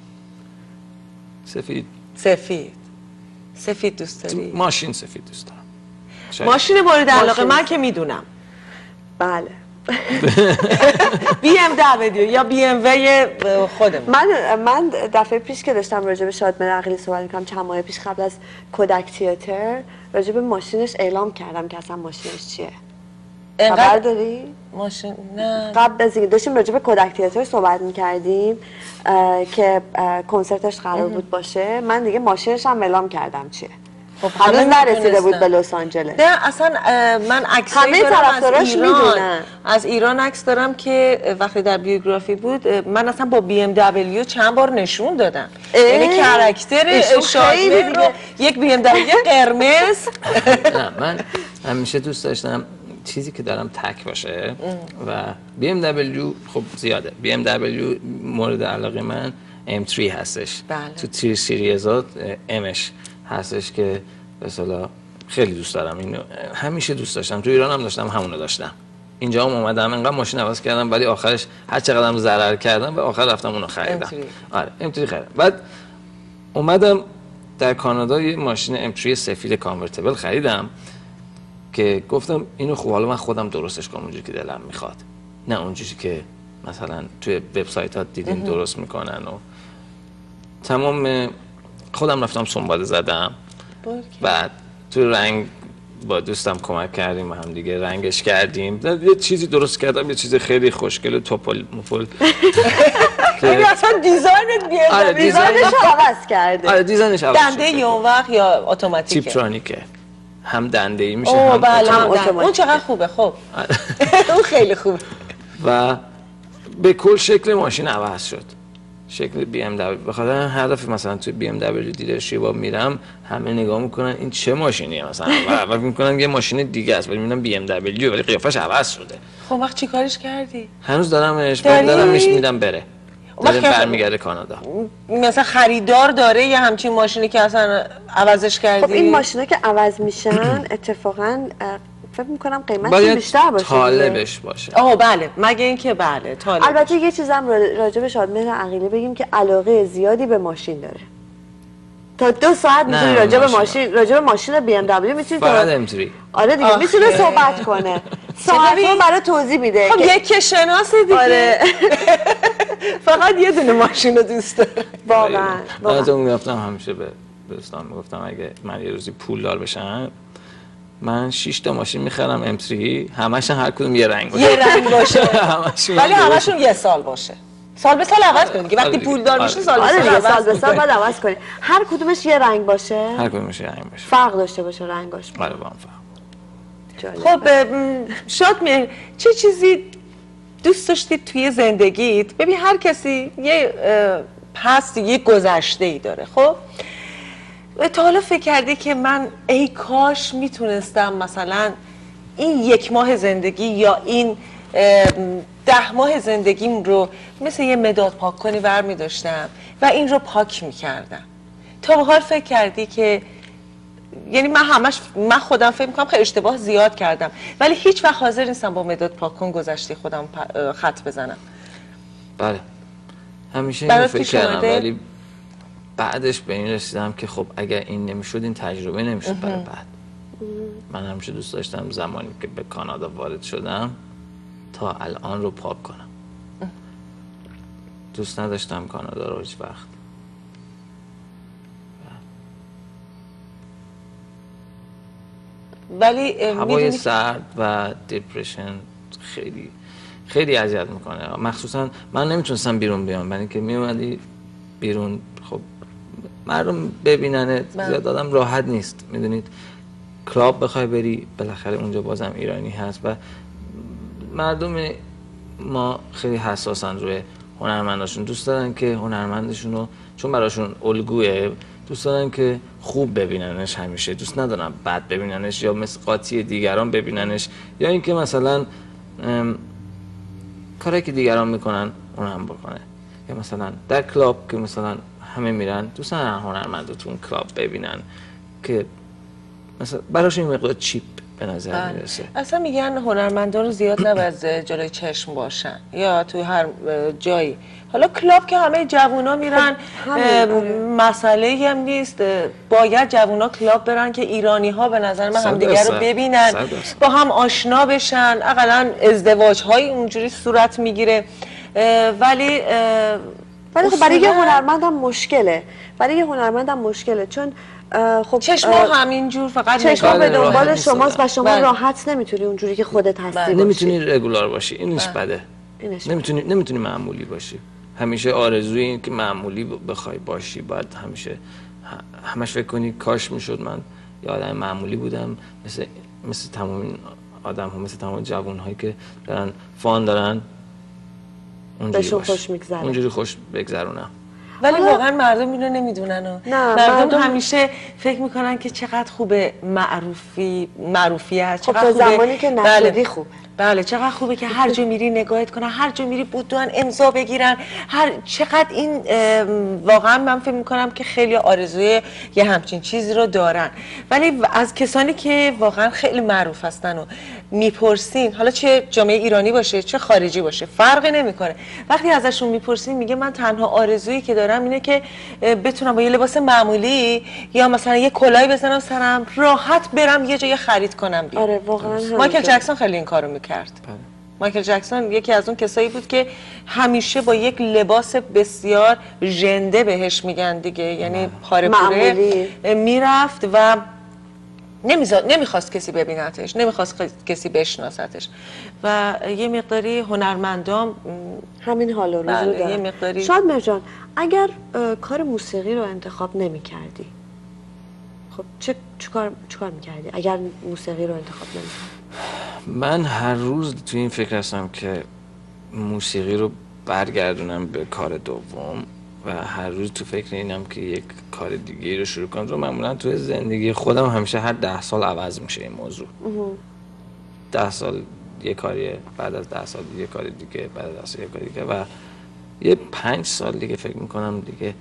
سفید دوست داری؟ ماشین سفید دوست دارم. ماشین مورد علاقه من که میدونم. بله. BMW یا BMW خودم. من دفعه پیش که داشتم راجع به شادمهر عقیلی صحبت می‌کردم، چند ماه پیش قبل از کودک تئاتر، راجع به ماشینش اعلام کردم که اصلا ماشینش چیه. خبر داری؟ ماشین نه. قبل از اینکه داشتیم راجع به کودک تئاتر صحبت می‌کردیم که کنسرتش قرار بود باشه، من دیگه ماشینش هم اعلام کردم چیه. خب هنوز نرسیده بود به لس آنجلس. نه اصلا من عکسایی دارم از ایران عکس دارم که وقتی در بیوگرافی بود من اصلا با BMW چند بار نشون دادم. یعنی کاراکتر شادمهر رو یک BMW قرمز. نه من همیشه دوست داشتم چیزی که دارم تک باشه و BMW خب زیاده. BMW مورد علاقه من M3 هستش. بله. تو تیر سیریزات امش هستش که به اصطلاح خیلی دوست دارم اینو، همیشه دوست داشتم. تو ایران هم داشتم، همونو داشتم. اینجا هم اومدم انقدر ماشین عوض کردم ولی آخرش هر چقدرم ضرر کردم و آخر رفتم اونو خریدم. آره M3 خریدم. بعد اومدم در کانادا یه ماشین M3 سفید کانورتیبل خریدم که گفتم اینو خب حالا من خودم درستش کنم اونجوری که دلم میخواد، نه اونجوری که مثلا توی وبسایت ها دیدین درست میکنن. و تمام خودم رفتم سنباده زدم. بعد تو رنگ با دوستم کمک کردیم و هم دیگه رنگش کردیم. یه چیزی درست کردم، یه چیز خیلی خوشگل و توپل مفل. یعنی اصلا دیزاینت بیاد. آره دیزاینش عوض کرده. آره دیزاینش عوض دنده ای اون وقت یا اتوماتیکه؟ تیپترونیکه. هم دنده ای میشه هم اتوماتیک. اون چقدر خوبه. خب اون خیلی خوبه. و به کل شکل ماشین عوض شد، شکل BMW. بخاطر هر دفعه مثلا توی BMW دیلرشیپ میرم همه نگاه میکنن این چه ماشینیه، مثلا اول میکنن یه ماشین دیگه است ولی میبینم BMW ولی قیافش عوض شده. خب وقت چی کارش کردی؟ هنوز دارمش، بعد دارمش میدم بره. داره برمیگرده کانادا. مثلا خریدار داره یا همچین ماشینی که اصلا عوضش کردی؟ خب این ماشینا که عوض میشن اتفاقا فکر میکنم قیمتش بیشتر باشه. طالبش باشه. بله، مگه اینکه بله طالب. البته یه چیزم راجع به شادمهر عقیلی بگیم که علاقه زیادی به ماشین داره. تا 2 ساعت میتونی راجع به ماشین BMW میتونی فقط M3. آره دیگه میتونه صحبت کنه. ساعت‌ها برای توضیح میده. خب یک شناس دیگه. آره. فقط یه دونه ماشین رو دوست داره. واقعا. من میگفتم همیشه به دوستان میگفتم اگه من یه روزی پولدار بشم من 6 تا ماشین میخرم M3، همشون هر کدوم یه رنگ باشه. یه رنگ باشه. ولی همشون یه سال باشه. سال به سال عوض کنید که وقتی پولدار میشه سال به سال بعد عوض کنید. هر کدومش یه رنگ باشه. هر کدومش یه رنگ باشه. فرق داشته باشه رنگاش. آره با هم فرق. خب شادمهر چه چیزی دوست داشتید توی زندگیت؟ ببین هر کسی یه پست، یه گذشته‌ای داره. خب تا حالا فکر کردی که من ای کاش میتونستم مثلا این 1 ماه زندگی یا این 10 ماه زندگیم رو مثل یه مداد پاک کنی برمی داشتم و این رو پاک میکردم. تا به حال فکر کردی که یعنی من خودم فکر میکنم خیلی اشتباه زیاد کردم، ولی هیچ وقت حاضر نیستم با مداد پاک کن گذشته خودم خط بزنم. بله همیشه اینو فکر کردم، ولی بعدش به این رسیدم که خب اگر این نمیشد این تجربه نمیشد برای بعد. من همیشه دوست داشتم زمانی که به کانادا وارد شدم تا الان رو پاک کنم. دوست نداشتم کانادا رو هیچ وقت. ولی هوای سرد و دپرشن خیلی اذیت میکنه. مخصوصا من نمیتونستم بیرون بیام، برای اینکه میومدی بیرون خب مردم ببیننت زیاد آدم راحت نیست. میدونید کلاب بخوای بری بالاخره اونجا بازم ایرانی هست و مردم ما خیلی حساسن روی هنرمنداشون. دوست دارن که هنرمندشون رو چون براشون الگوه دوست دارن که خوب ببیننش، همیشه دوست ندارن بد ببیننش یا مثل قاطی دیگران ببیننش، یا اینکه مثلا کاری که دیگران میکنن اون هم بکنه. یا مثلا در کلاب که مثلا همه میرن دوست ندارن هنرمند رو تو اون کلاب ببینن که مثلا براشون این مقدار چیپ به نظر میرسه. اصلا میگن هنرمندان رو زیاد نباید جلوی چشم باشن یا تو هر جایی. حالا کلاب که همه جوونا میرن مسئله هم نیست، باید جوونا کلاب برن که ایرانی ها به نظر من همدیگر رو ببینن، با هم آشنا بشن، اقلا ازدواج های اونجوری صورت میگیره. ولی خب برای یه هنرمندم مشکله، چون خب چشما همینجور فقط چشما به دنبال شماست و شما راحت نمیتونی اونجوری که خودت هستی نمیتونی رگولار باشی. اینش بده. نمیتونی معمولی باشی. همیشه آرزوی این که معمولی بخوای باشی، باید همش فکر کنی کاش میشد من یه آدم معمولی بودم مثل تمام آدم ها، مثل تمام جوان هایی که دارن فان دارن اونجوری خوش بگذرونم. ولی واقعا مردم اینو نمیدونن. مردم همیشه فکر میکنن که چقدر خوبه معروفیت، چقدر خوبه زمانی که نشدی خوبه. بله چقدر خوبه که هر جا میری نگاهت کنن، هر جا میری بودن امضا بگیرن، چقدر این واقعا من فکر میکنم که خیلی آرزوی یه همچین چیزی رو دارن. ولی از کسانی که واقعا خیلی معروف هستن و میپرسین، حالا چه جامعه ایرانی باشه چه خارجی باشه فرقی نمیکنه، وقتی ازشون میپرسین میگه من تنها آرزویی که دارم اینه که بتونم با یه لباس معمولی یا مثلا یه کلاهی بزنم سرم، راحت برم یه جای خرید کنم بیام. آره واقعا مایکل جکسون خیلی این کارو میکرد. مایکل جکسون یکی از اون کسایی بود که همیشه با یک لباس بسیار ژنده بهش میگن دیگه، یعنی پاره پوره میرفت و نمیخواست کسی ببینتش، نمیخواست کسی بشناستش و یه مقداری هنرمندام همین حال رو دارن. شاد مرجان اگر کار موسیقی رو انتخاب نمی‌کردی خب چیکار می‌کردی اگر موسیقی رو انتخاب نمی‌کردی؟ من هر روز تو این فکر هستم که موسیقی رو برگردونم به کار دوم و هر روز تو فکر اینم که یک کار دیگه رو شروع کنم. معمولا تو زندگی خودم همیشه هر 10 سال عوض میشه این موضوع. 10 سال یه کاریه، بعد از 10 سال یه کار دیگه، بعد از 10 سال یه کار دیگه و یه 5 سال دیگه فکر میکنم دیگه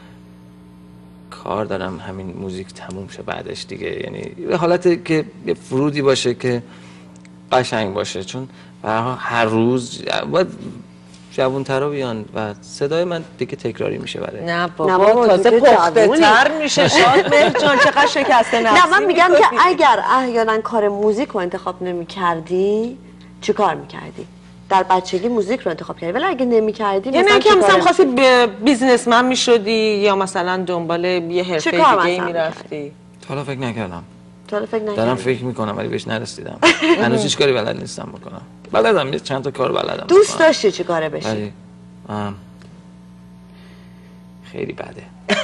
کار دارم همین موزیک تموم شه بعدش دیگه. یعنی به حالتی که یه فرودی باشه که قشنگ باشه، چون هر روز باید جوان‌ترا بیان و صدای من دیگه تکراری میشه برای نه بابا تازه پخته‌تر میشه. شاد مرجان چقدر شکسته نفسی. نه من میگم که اگر احیانا کار موزیک رو انتخاب نمی‌کردی چی کار می‌کردی؟ در بچگی موزیک رو انتخاب کردی، ولی اگه نمی‌کردی یعنی که مثلا خواستی بیزنسمن می‌شدی یا مثلا دنبال یه حرفه دیگه می‌رفتی؟ حالا فکر نکردم. دارم فکر میکنم ولی بهش نرسیدم. هنوز هیچ کاری بلد نیستم بکنم. بلدم یه چند تا کار بلدم. دوست داشتی چی کاره بشی؟ ولی خیلی بده.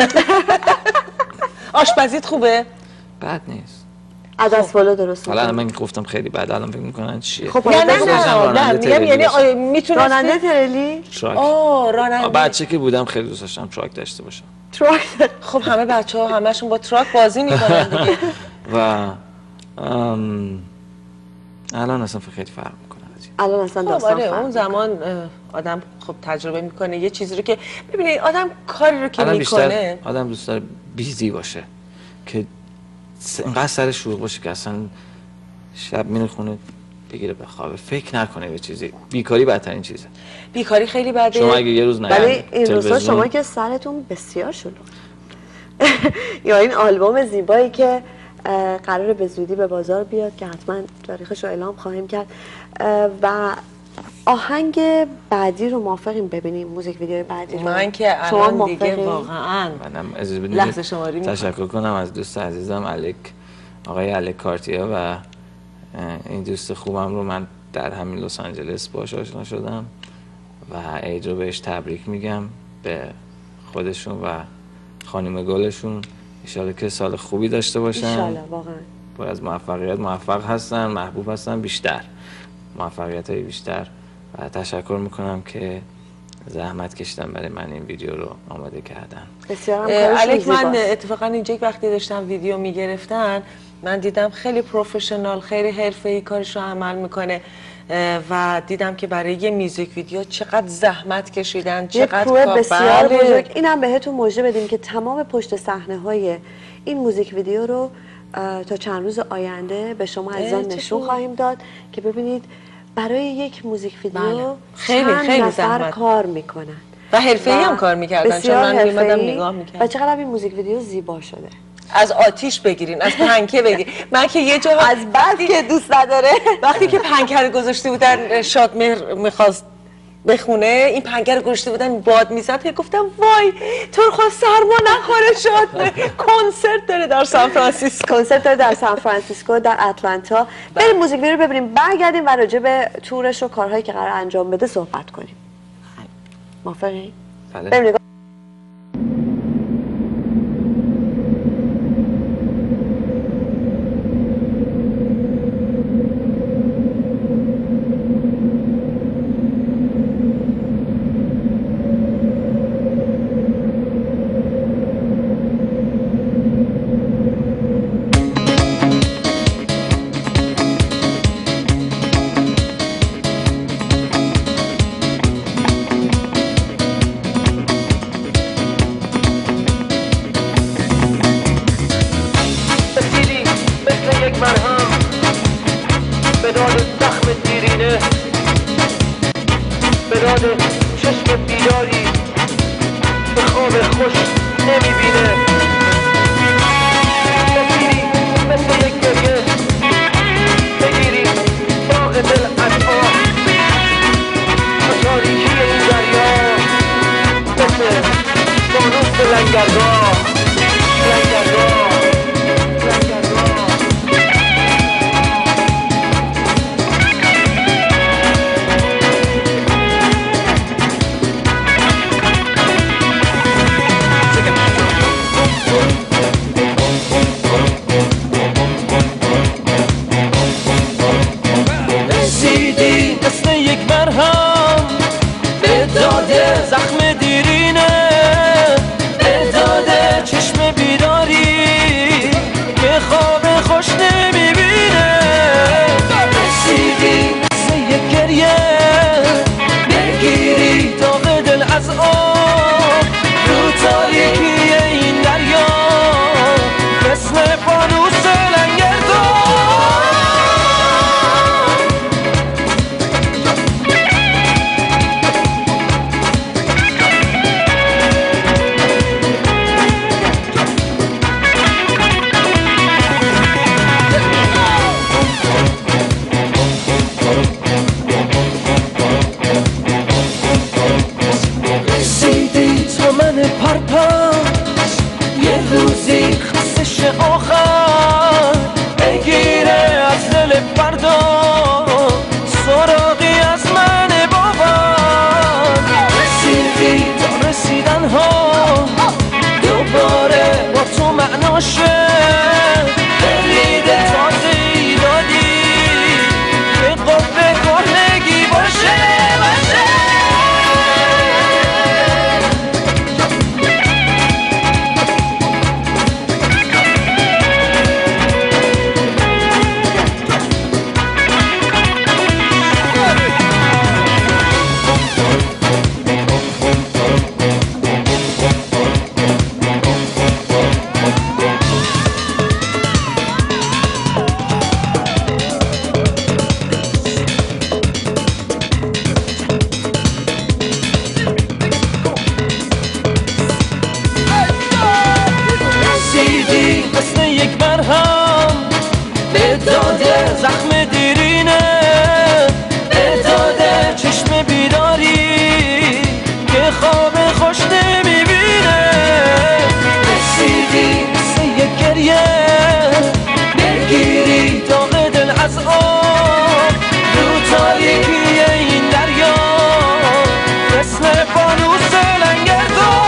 آشپزیت خوبه؟ بد نیست. عدس بالا درست میکنم. حالا من گفتم خیلی بده، الان فکر میکنن چیه؟ خب نه میگم یعنی میتونستی راننده ترلی؟ راننده. بچه که بودم خیلی دوست داشتم تراک داشته باشم. تراک؟ خب همه بچه‌ها همشون با تراک بازی میکنن دیگه. و الان اصلا خیلی فرق میکنه قضیه. الان اصلا خب داستان آره فرق اون زمان آدم خب تجربه میکنه یه چیزی رو که ببینید آدم کاری رو که میکنه آدم دوست داره بیزی باشه که اینقدر سر شروع باشه که اصلا شب میره خونه بگیره بخوابه فکر نکنه به چیزی. بیکاری بدترین چیزه. بیکاری خیلی بده. شما اگه یه روز ولی این روزا شما که سرتون بسیار شلوغ یا این آلبوم زیبایی که قراره به زودی به بازار بیاد که حتما تاریخش رو اعلام خواهیم کرد و آهنگ بعدی رو موافقیم ببینیم، موزیک ویدیو بعدی رو؟ من که شما الان دیگه موافقین؟ واقعا منم اجازه بدید لحظه شماری میکنم. تشکر کنم از دوست عزیزم آقای الک کارتیا و این دوست خوبم رو من در همین لس آنجلس باهاش آشنا شدم و عید رو بهش تبریک میگم به خودشون و خانم گلشون. ان که سال خوبی داشته باشن. ان شاءالله واقعا پر از موفق هستن، محبوب هستن، بیشتر موفقیت‌های بیشتر و تشکر میکنم که زحمت کشیدن برای من این ویدیو رو آماده کردن. بسیار الک من اتفاقا اینجا وقتی داشتم ویدیو میگرفتن من دیدم خیلی پروفشنال، خیلی حرفه‌ای کارش رو عمل میکنه و دیدم که برای یه میوزیک ویدیو چقدر زحمت کشیدن، چقدر کار بسیار بزرگ. اینم بهتون موضوع بدیم که تمام پشت صحنه های این موزیک ویدیو رو تا چند روز آینده به شما عزیزان نشون خواهیم داد که ببینید برای یک موزیک ویدیو خیلی نفر کار میکنن و حرفه‌ای هم کار میکردن چون من میمدم نگاه میکردم و چقدر این موزیک ویدیو زیبا شده. از آتیش بگیرین، از پنکه بگیرین. من که یه جا از بعد که دوست نداره وقتی که پنکه رو گذاشته بودن شادمهر میخواست بخونه این پنکه رو گذاشته بودن باد میزد که گفتم وای تو رو خواست سرما نخوره شادمهر کنسرت داره در سان فرانسیسکو در اتلانتا. بریم موزیک ویدیو رو ببینیم برگردیم و راجع به تورش و کارهایی که قرار انجام بده صحبت کنیم. موافقی؟ بله. بریم نگاه گریه بگیری داغ دل از آب رو تاریکی این دریا مثل فانوس لنگردار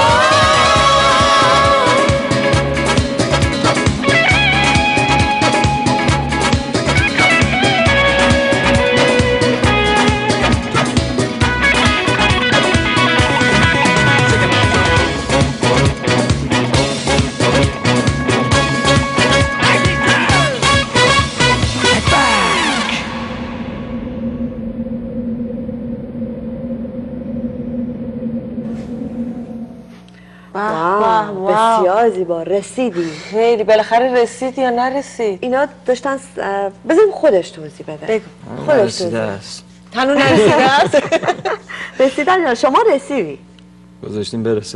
بسیار زیبا. رسیدی. خیلی بالاخره رسید یا نرسید؟ اینا داشتن بزنیم خودش توضیح بده. بگو. خودش رسیده توضیح. است. تنو نرسیده است؟ رسیدن یا شما رسیدی؟ گذاشتیم برسه.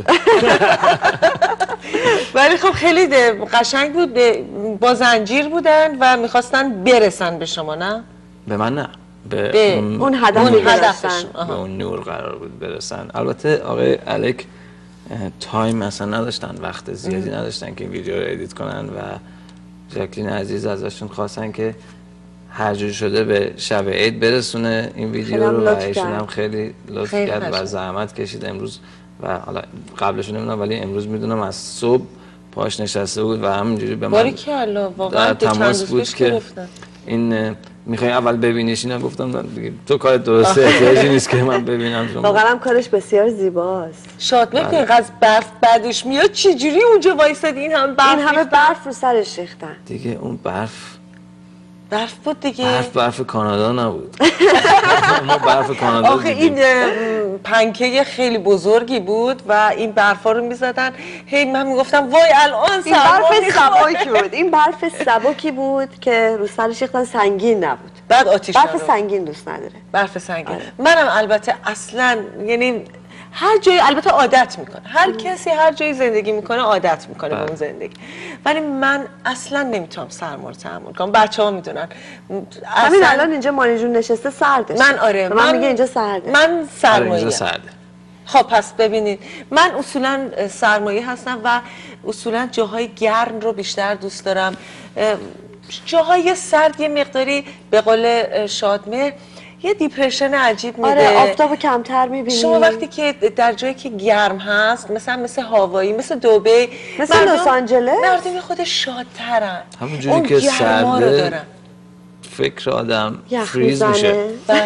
ولی خب خیلی قشنگ بود. با زنجیر بودن و میخواستن برسن به شما، نه؟ به من نه، به به اون هدفی که داشتن. به اون نور قرار بود برسن. البته آقای الک تایم اصلا نداشتن، وقت زیادی نداشتن که این ویدیو رو ادیت کنن و جکلین عزیز ازشون خواستن که هر جور شده به شب عید برسونه این ویدیو رو و ایشون هم خیلی لطف کرد و زحمت کشید امروز. و حالا قبلش نمیدونم ولی امروز میدونم از صبح پاش نشسته بود و همینجوری به من واقعا تماس بود که این میخوای اول ببینیش. اینا گفتم دیگه تو کار درسته، احتیاجی نیست که من ببینم. شما واقعا هم کارش بسیار زیباست. شادمهر که اینقدر برف بعدش میاد چجوری اونجا وایسادی این همه برف رو سرش ریختن دیگه؟ اون برف بود دیگه. برف کانادا نبود. ما برف کانادا آخه این پنکه خیلی بزرگی بود و این برفا رو میزدن. هی من میگفتم وای الان این برف سبکی بود. این برف سبکی بود که رو سرش ریختن، سنگین نبود. بعد آتیش برف سنگین دوست نداره. برف سنگین. منم البته اصلا یعنی هر جایی البته عادت میکنه، هر کسی هر جایی زندگی میکنه عادت میکنه به اون زندگی، ولی من اصلا نمیتونم سرما رو تحمل کنم. بچه‌ها میدونن. همین الان اینجا مانی جون نشسته سرده. من میگه اینجا سرده. من سرمایه. اینجا سرده. خب پس ببینید من اصولا سرمایه هستم و اصولا جاهای گرم رو بیشتر دوست دارم. جاهای سرد یه مقداری به قول شادمهر یه دیپرشن عجیب میده. آره آفتابو کمتر میبینی. شما وقتی که در جایی که گرم هست مثل هاوایی، مثل دبی، مثل لس آنجلس، مردم خودش شادترن. همون جوری که سرده فکر آدم فریز میشه.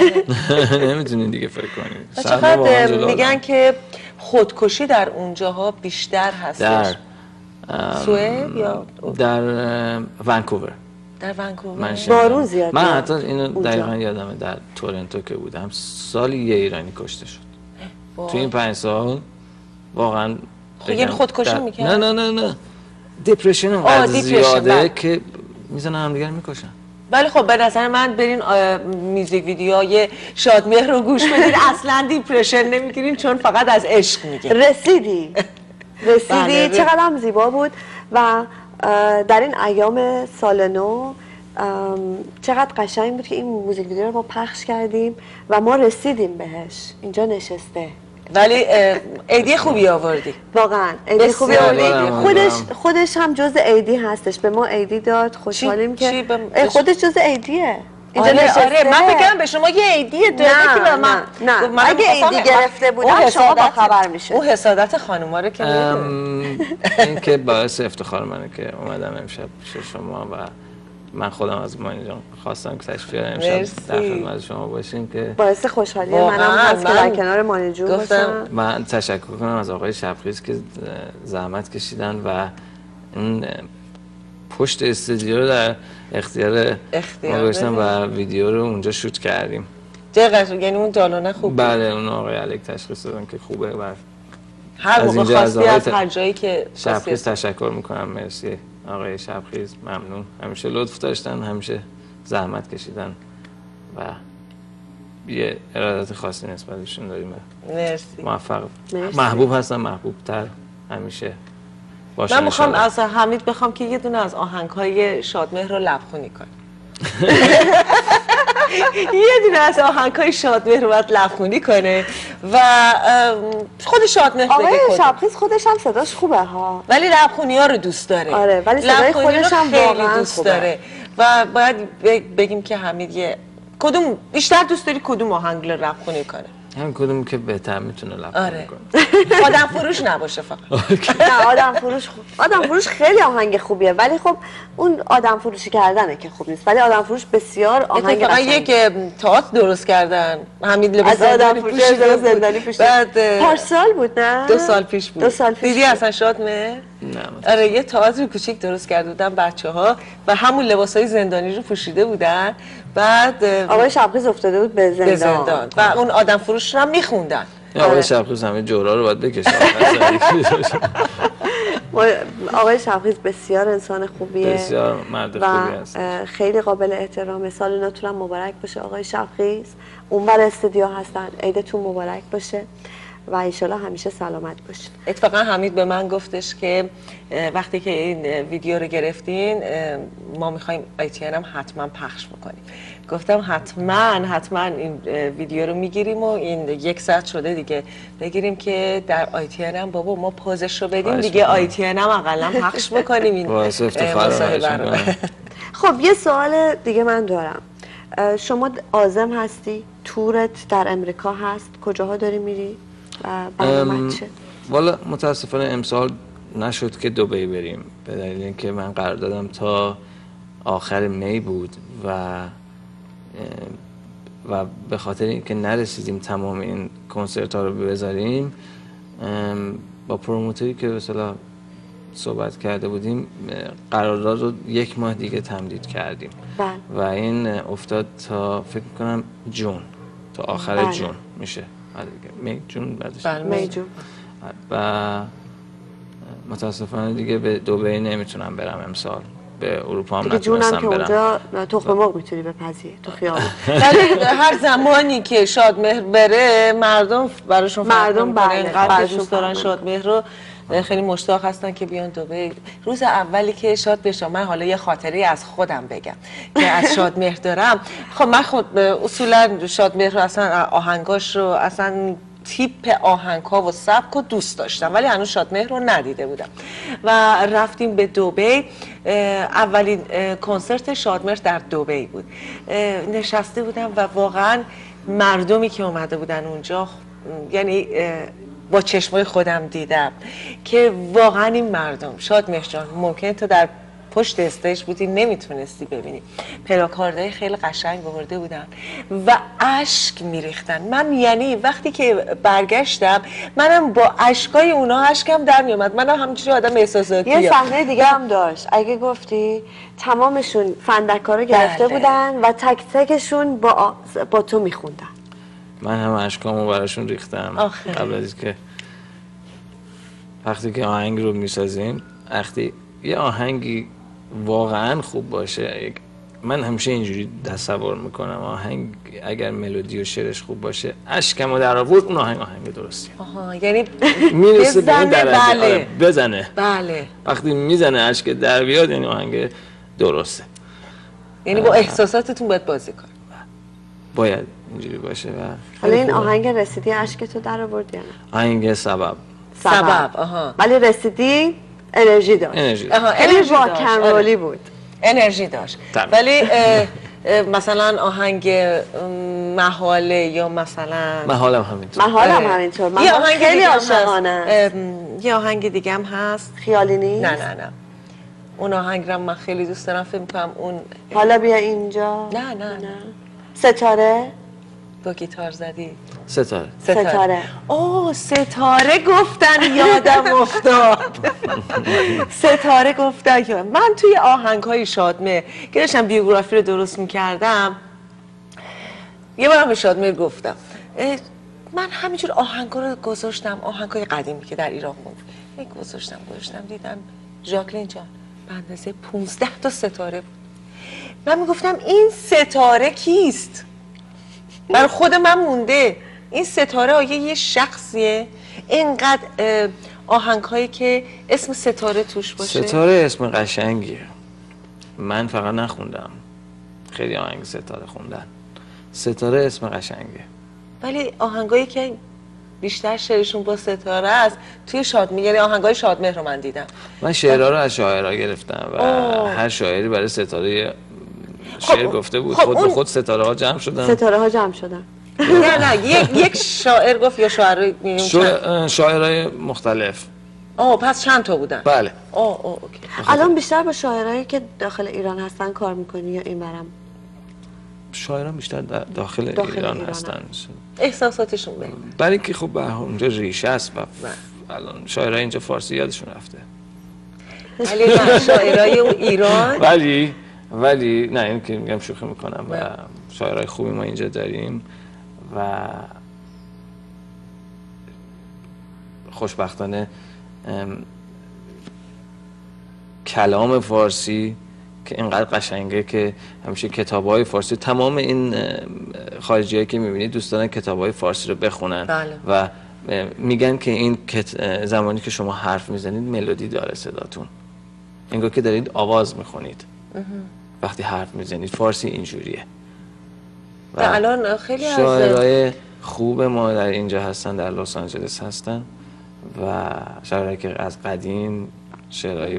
نمیتونین دیگه فکر کنید. چقدر میگن که خودکشی در اونجاها بیشتر هستش. در سوئد یا در ونکوور. در ونکوور بارون زیاد. من حتی اینو دقیقا یادمه در تورنتو که بودم سالی یه ایرانی کشته شد. تو این 5 سال واقعا یعنی خودکشی میکنن؟ نه دپرشن اونقدر زیاده که میزنن هم دیگر میکشن. ولی خب به نظر من برین میوزیک ویدیوهای شادمهر رو گوش بدید. اصلا دیپرشن نمیگیرین چون فقط از عشق میگه. رسیدی چقدر هم زیبا بود و در این ایام سال نو چقدر قشنگ بود که این موزیک ویدیو رو ما پخش کردیم و ما رسیدیم بهش. اینجا نشسته. ولی ایدی خوبی آوردی. واقعا ایدی خوبی آوردی. خودش هم جز ایدی هستش. به ما ایدی داد. خوشحالیم که خودش جز ایدیه. آره من بگم به شما یه ایدی داده که من اگه ایدی گرفته بودم شما با خبر میشه. اون حسادت خانوما رو که میدونه. این که باعث افتخار منه که اومدم امشب پیش شما و من خودم از مانی جان خواستم که تشریف بیارم امشب در خدمت شما باشیم که باعث خوشحالی منم هست که در کنار مانی جون باشم. من تشکر کنم از آقای شبخیز که زحمت کشیدن و این پشت استودیو رو در اختیار ما گذاشتن و ویدیو رو اونجا شوت کردیم. دقیقاً یعنی اون دالانه خوب. بله اون آقای الک تشخیص دادن که خوبه و هر موقع خواستی از هر جایی که شبخیز تشکر میکنم. مرسی آقای شبخیز، ممنون. همیشه لطف داشتن، همیشه زحمت کشیدن و یه ارادت خاصی نسبت بهشون داریم. مرسی. موفق. محبوب هستن، محبوب تر همیشه باشه. من میخوام از حمید بخوام که یه دونه از آهنگ‌های شادمهر رو لبخونی کنه. یه دونه از آهنگ‌های شادمهر رو باید لبخونی کنه و خود شادمهر بگه آقای کدوم. شبخیز خودش هم صداش خوبه ها. ولی لبخونی ها رو دوست داره. آره، ولی صدای لبخونی رو خودش هم خیلی واقعاً دوست خوبه. داره و باید بگیم که حمید کدوم بیشتر دوست داری کدوم آهنگ رو لبخونی کنه؟ هم کدوم که بهتر میتونه لبخونی آره. کنه. آدم فروش نباشه فقط. نه آدم فروش خیلی آهنگ خوبیه، ولی خب اون آدم فروشی کردنه که خوب نیست، ولی آدم فروش بسیار آهنگ اتفاقا قشنگه. یک تئاتر درست کردن، حمید لباس از آدم زندانی فروشی پوشیده بود. زندانی پوشیده. بعد پارسال بود نه؟ 2 سال پیش بود. 2 سال پیش دیدی بود. اصلا شادمهر؟ نه آره یه تئاتر کوچیک درست کرده بودن بچه‌ها و همون لباسای زندانی رو پوشیده بودن. بعد آقای شبخیز افتاده بود به به زندان زندان و اون آدم فروش رو هم میخوندن. آقای شبخیز همه جورا رو باید بکشه. آقای شبخیز بسیار انسان خوبیه، بسیار مرد و خوبی هست. خیلی قابل احترامه. سال نوتون هم مبارک باشه آقای شبخیز. اونور استودیو هستن، عیدتون مبارک باشه و انشالله همیشه سلامت باشید. اتفاقا حمید به من گفتش که وقتی که این ویدیو رو گرفتین ما میخوایم ITN هم حتما پخش بکنیم. گفتم حتما این ویدیو رو میگیریم و این 1 ساعت شده دیگه بگیریم که در ITN هم بابا ما پوزش رو بدیم دیگه ITN هم اقلا پخش بکنیم این مصاحبه رو. خب یه سوال دیگه من دارم. شما عازم هستی؟ تورت در امریکا هست؟ کجاها داری میری؟ برنامه‌ت چه؟ والا متاسفانه امسال نشد که دبی بریم، به دلیل اینکه من قرار دادم تا آخر می بود و به خاطر اینکه نرسیدیم تمام این کنسرت ها رو بذاریم، با پروموتری که مثلا صحبت کرده بودیم قرارداد رو 1 ماه دیگه تمدید کردیم. بله. و این افتاد تا فکر میکنم جون، تا آخر بله. جون میشه. می جون بعدش بله. می جون. و متاسفانه دیگه به دبی نمیتونم برم امسال، به اروپا هم دیگه جونم که نتونستم برم. اونجا تخم مرغ میتونی بپذیری تو خیابون. ولی هر زمانی که شادمهر بره مردم براشون فرق میکنه. بله، اینقدر براشون دوست دارن فرق شادمهر رو، خیلی مشتاق هستن که بیان دبی. روز اولی که شاد بشم، من حالا یه خاطری از خودم بگم که از شادمهر دارم. خب من خود اصولا شادمهر رو اصلا آهنگاش رو اصلا تیپ آهنگ‌ها و سبک رو دوست داشتم، ولی هنوز شادمهر رو ندیده بودم و رفتیم به دبی. اولین کنسرت شادمهر در دبی بود. نشسته بودم و واقعا مردمی که اومده بودن اونجا، یعنی با چشمای خودم دیدم که واقعا این مردم، شادمهر جان ممکنه تو در پشت استیج بودی نمیتونستی ببینی، پلاکاردهای خیلی قشنگ آورده بودن و اشک میریختن. من یعنی وقتی که برگشتم منم با اشکای اونا اشکم در میومد. منم همینجوری آدم احساساتیه. یه صحنه دیگه هم داشت، اگه گفتی تمامشون فندک‌ها رو گرفته بله. بودن و تک تکشون با تو میخوندن. من هم اشکامو براشون ریختم. آخه. قبل از که وقتی که آهنگ رو میسازیم، وقتی یه آهنگی واقعا خوب باشه، من همیشه اینجوری تصور میکنم آهنگ اگر ملودی و شعرش خوب باشه، اشکمو در آورد، اون آهنگ درستیه. آها، یعنی میرسه به این درجه. بله. آره، بزنه. بله. وقتی میزنه اشک در بیاد، یعنی آهنگ درسته. یعنی با احساساتتون باید بازی کنید. باید اینجوری باشه. و حالا این آهنگ رسیدی اشکتو در آورد یا نه؟ آهنگ سبب. آها. ولی رسیدی انرژی داشت. انرژی. آها، خیلی انرژی داشت. واکنرولی بود. انرژی داشت. طبعا. ولی مثلا آهنگ محاله یا مثلا محالم همینطور. محالم همینطور. یه آهنگ خیلی دیگه هم عاشقانه هست. یه آهنگ دیگه هم هست. خیالی نیست؟ نه اون آهنگ رو من خیلی دوست دارم. فکر می‌کنم اون حالا بیا اینجا. نه ستاره. با گیتار زدی. ستاره. اوه، ستاره گفتن یادم افتاد. ستاره گفتن که من توی آهنگ‌های شادمهر که داشتم بیوگرافی رو درست می‌کردم، یه بارم به شادمهر گفتم من همینجور آهنگ‌ها رو گذاشتم، آهنگ‌های قدیمی که در ایران بود گذاشتم دیدم ژاکلین جان به اندازه 15 تا ستاره بود. من میگفتم این ستاره کیست؟ برای خود من مونده این ستاره آیا یه شخصیه؟ اینقدر آهنگ‌هایی که اسم ستاره توش باشه. ستاره اسم قشنگیه. من فقط نخوندم، خیلی آهنگ ستاره خوندن. ستاره اسم قشنگه. ولی آهنگایی که بیشتر شعرشون با ستاره است توی شادمهر، یعنی آهنگای شادمهر رو من دیدم. من شعرها رو از شاعرها گرفتم و هر شاعری برای ستاره شعر گفته بود. خود به خود ستاره ها جمع شدن. ستاره ها جمع شدن. نه یک شاعر گفت یا شاعرای شاعرای مختلف. پس چند تا بودن؟ بله. اوکی. الان بیشتر با شاعرایی که داخل ایران هستن کار میکنی یا این برم؟ شاعران بیشتر داخل ایران هستن. احساساتشون بگید. برای که خب به اونجا ریشه است و الان شاعرای اینجا فارسی یادشون رفته. ولی شاعرای اون ایران ولی نه این که میگم شوخی میکنم و شاعرای خوبی ما اینجا داریم و خوشبختانه کلام فارسی که اینقدر قشنگه که همیشه کتاب‌های فارسی، تمام این خارجی‌هایی که می‌بینید دوستان کتاب‌های فارسی رو بخونن. بله. و میگن که این زمانی که شما حرف میزنید ملودی داره صداتون، انگار که دارید آواز میخونید وقتی حرف میزنید. فارسی اینجوریه و الان خیلی از شاعرای خوب ما در اینجا هستن، در لس آنجلس هستن و شاعرایی که از قدیم شعرهای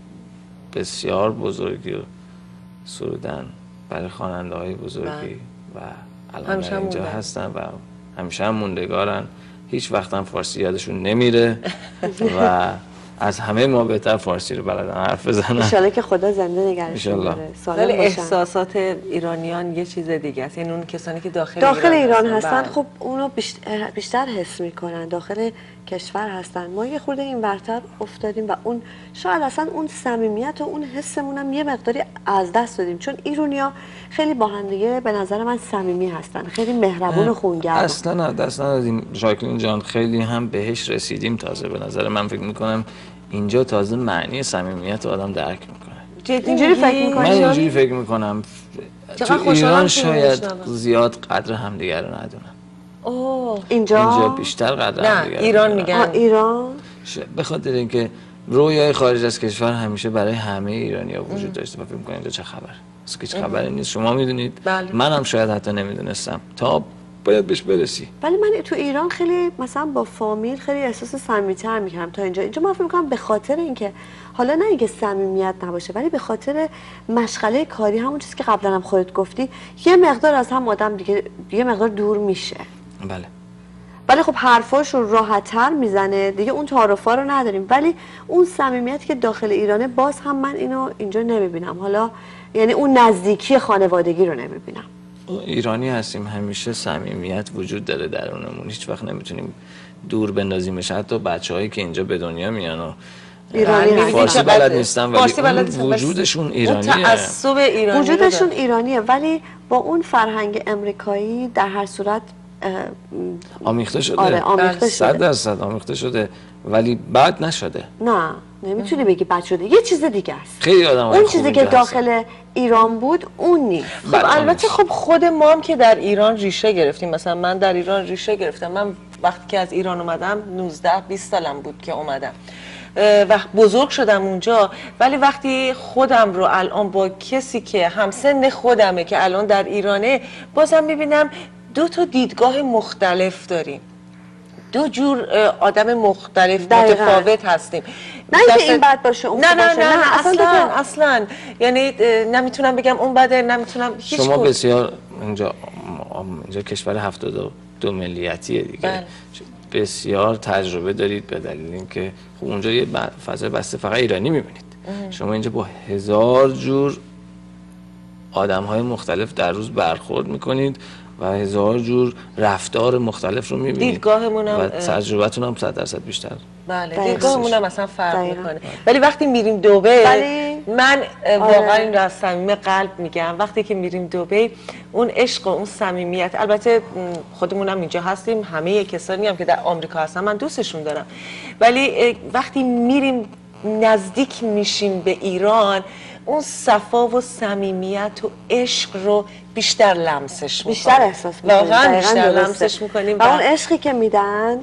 بسیار بزرگی رو سرودن برای خواننده های بزرگی و الان در اینجا هستن و همیشه هم موندگارن. هیچ وقت هم فارسی یادشون نمیره و از همه ما بهتر فارسی رو بلدن حرف بزنن. انشالله که خدا زنده نگهشون داره. ولی احساسات ایرانیان یه چیز دیگه است. یعنی اون کسانی که داخل ایران هستن خب اونو بیشتر حس میکنن. داخل کشور هستن، ما یه خورده این ورتر افتادیم و اون شاید اصلا اون صمیمیت و اون حسمون هم یه مقداری از دست دادیم، چون ایرانی‌ها خیلی با هم دیگه به نظر من صمیمی هستن، خیلی مهربون و خونگرم. اصلا دست ندادیم ژاکلین جان، خیلی هم بهش رسیدیم. تازه به نظر من فکر میکنم اینجا تازه معنی صمیمیت آدم درک میکنه. اینجوری فکر میکنم. من اینجوری فکر میکنم تو ایران شاید زیاد قدر همدیگر رو ندونن. اینجا بیشتر قدر همدیگر. ایران میگن. ایران به خاطر اینکه رویای خارج از کشور همیشه برای همه ایرانی‌ها وجود داشته و فکر می‌کنم اینجا چه خبر؟ هیچ خبری نیست. شما میدونید، منم شاید حتی نمیدونستم تا باید بهش برسی. ولی من تو ایران خیلی مثلا با فامیل خیلی احساس صمیمیت‌تر می‌کردم تا اینجا من فکر می‌کنم به خاطر اینکه حالا نه اینکه صمیمیت نباشه، ولی به خاطر مشغله کاری، همون چیزی که قبلا هم خودت گفتی، یه مقدار از هم آدم دیگه یه مقدار دور میشه. بله. ولی خب حرفاش رو راحت‌تر میزنه دیگه، اون تعارفا رو نداریم، ولی اون صمیمیتی که داخل ایرانه باز هم من اینو اینجا نمیبینم. حالا یعنی اون نزدیکی خانوادگی رو نمیبینم. ایرانی هستیم، همیشه صمیمیت وجود داره درونمون، هیچ وقت نمیتونیم دور بندازیمش. حتی بچه‌هایی که اینجا به دنیا میان و ایرانی فارسی بلد نیستن ولی وجودشون ایرانیه. تعصب ایرانی وجودشون ایرانیه، ولی با اون فرهنگ امریکایی در هر صورت آمیخته شده. آره آمیخته شده. 100% آمیخته شده، ولی بد نشده. نه نمیتونی بگی بد شده، یه چیز دیگه است. خیلی آدمای اون چیزی که داخل ایران بود اون نیست. خب البته خب خود ما هم که در ایران ریشه گرفتیم. مثلا من در ایران ریشه گرفتم. من وقتی که از ایران اومدم 19-20 سالم بود که اومدم و بزرگ شدم اونجا، ولی وقتی خودم رو الان با کسی که همسن خودمه که الان در ایرانه بازم میبینم دو تا دیدگاه مختلف داریم، دو جور آدم مختلف متفاوت هستیم. نه اینکه این بد باشه اون نه نه نه اصلا یعنی نمیتونم بگم اون بده، نمیتونم هیچ. شما بسیار اینجا کشور 72 ملیتیه دیگه. بله. بسیار تجربه دارید به دلیل اینکه خب اونجا یه فضای بسته فقط ایرانی میبینید. شما اینجا با 1000 جور آدم‌های مختلف در روز برخورد میکنید و 1000 جور رفتار مختلف رو میبینید. دیدگاهمونم و تجربتون هم 100% بیشتر. بله دیدگاهمون هم مثلا فرق میکنه. ولی وقتی میریم دبی من واقعا این رو از صمیم قلب میگم، وقتی که میریم دبی اون عشق و اون صمیمیت، البته خودمونم اینجا هستیم، همه کسانی هم که در آمریکا هستن من دوستشون دارم، ولی وقتی میریم نزدیک میشیم به ایران اون صفا و صمیمیت و عشق رو بیشتر لمسش میکنیم، بیشتر احساس میکنیم، واقعا بیشتر لمسش میکنیم و اون عشقی که میدن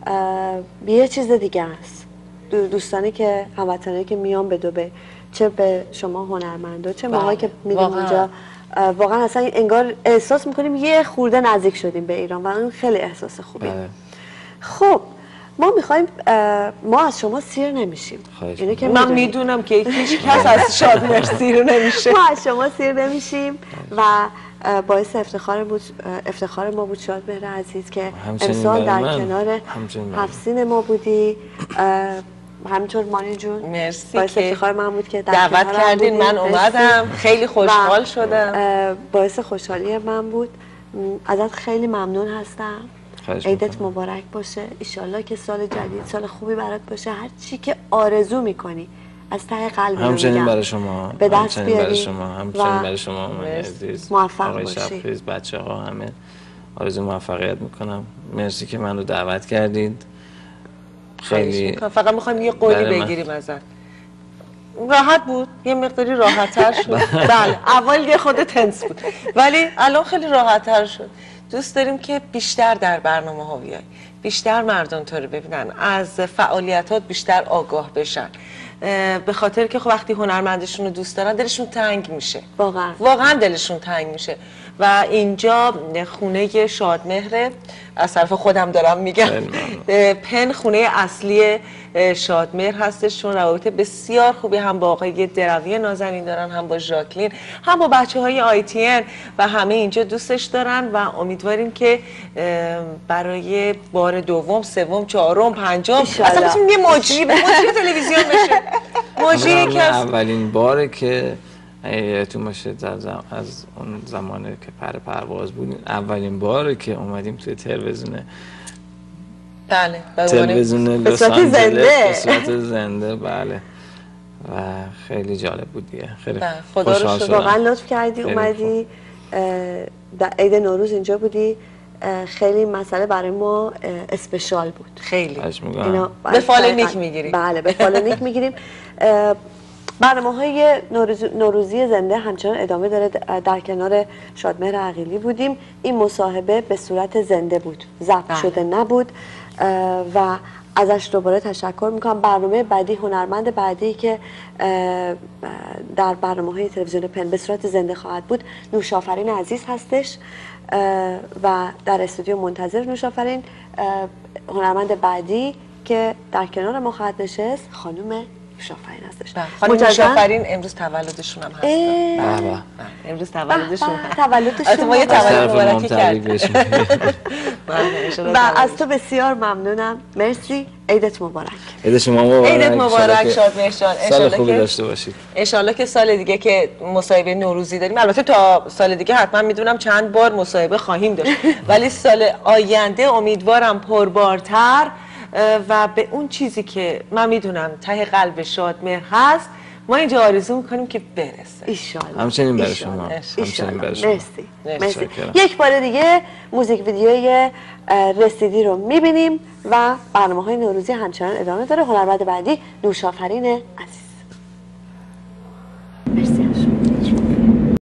یه چیز دیگه است. دوستانی که هموطنانی که میان به دبی، چه به شما هنرمندا چه ماهایی که میریم اونجا واقعا اصلا انگار احساس میکنیم یه خورده نزدیک شدیم به ایران و اون خیلی احساس خوبیه. بله. خب ما میخوایم، ما از شما سیر نمیشیم. اینو که من میدونم که هیچ کس از شادمهر سیر نمیشه. ما از شما سیر نمیشیم و باعث افتخار ما بود شادمهر عزیز که امسال در کنار حفصین ما بودی. همینطور مانی جون مرسی باعث که افتخار من بود که دعوت کردین، من اومدم، خیلی خوشحال شدم. باعث خوشحالی من بود. ازت خیلی ممنون هستم. عیدت مبارک باشه. ایشالله که سال جدید سال خوبی برات باشه. هر چی که آرزو میکنی از ته قلب همچنین برای شما، به دست بیاری. همچنین برای شما مامی عزیز، موفق آقای باشی. شبخیز، بچه ها همه آرزو موفقیت میکنم. مرسی که منو دعوت کردید. خیلی فقط میخوایم یه قولی بگیریم ازت. راحت بود، یه مقداری راحت‌تر شد. بله اول یه خود تنس بود ولی الان خیلی راحت‌تر شد. دوست داریم که بیشتر در برنامه‌ها بیای، بیشتر مردم تو رو ببینن، از فعالیتات بیشتر آگاه بشن، به خاطر که خب وقتی هنرمندشون رو دوست دارن دلشون تنگ میشه. واقعا دلشون تنگ میشه و اینجا خونه شادمهر، از طرف خودم دارم میگم، پن خونه اصلی شادمهر هستش، چون روابط بسیار خوبی هم با آقای دروی نازنین دارن، هم با ژاکلین، هم با بچه های ITN و همه اینجا دوستش دارن و امیدواریم که برای بار دوم، سوم، چهارم، پنجم اصلا بتونیم یه مجری تلویزیون بشه. مجری که اولین باره که تو باشه از اون زمانه که پرواز بودیم، اولین باره که اومدیم توی تلویزیون، بله تلویزیون به صورت زنده، به صورت زنده، بله، و خیلی جالب بود دیگه. خیلی خدا رو خوشحال شدم. واقعا لطف کردی اومدی، در عید نوروز اینجا بودی. خیلی مسئله برای ما اسپشال بود. خیلی به فالنیک میگیریم. بله به فالنیک میگیریم. برنامه‌های نوروزی زنده همچنان ادامه داره. در کنار شادمهر عقیلی بودیم. این مصاحبه به صورت زنده بود، ضبط شده نبود و ازش دوباره تشکر میکنم. برنامه بعدی، هنرمند بعدی که در برنامه‌های تلویزیون پن به صورت زنده خواهد بود، نوشافرین عزیز هستش و در استودیو منتظر نوشافرین. هنرمند بعدی که در کنار ما خواهد نشست خانم نوشافرین هستش. خانم نوشافرین امروز تولدشون هم هست. امروز تولدشون هست. تولدشون ما یه تولد مبارکی کردیم و از تو بسیار ممنونم. مرسی. عیدت مبارک. عید شما مبارک. عیدت مبارک شادمهر جان. سال خوبی داشته باشید. ان شاءالله که سال دیگه که مصاحبه نوروزی داریم، البته تا سال دیگه حتما میدونم چند بار مصاحبه خواهیم داشت ولی سال آینده امیدوارم پربارتر و به اون چیزی که من میدونم ته قلب شادمهر هست ما اینجا آرزو میکنیم که برسه. ایشالله. همچنین برای شما. همچنین برای شما. مرسی. یک بار دیگه موزیک ویدیوی رسیدی رو میبینیم و برنامه‌های نوروزی همچنان ادامه داره. هنرمند بعدی نوشافرین عزیز.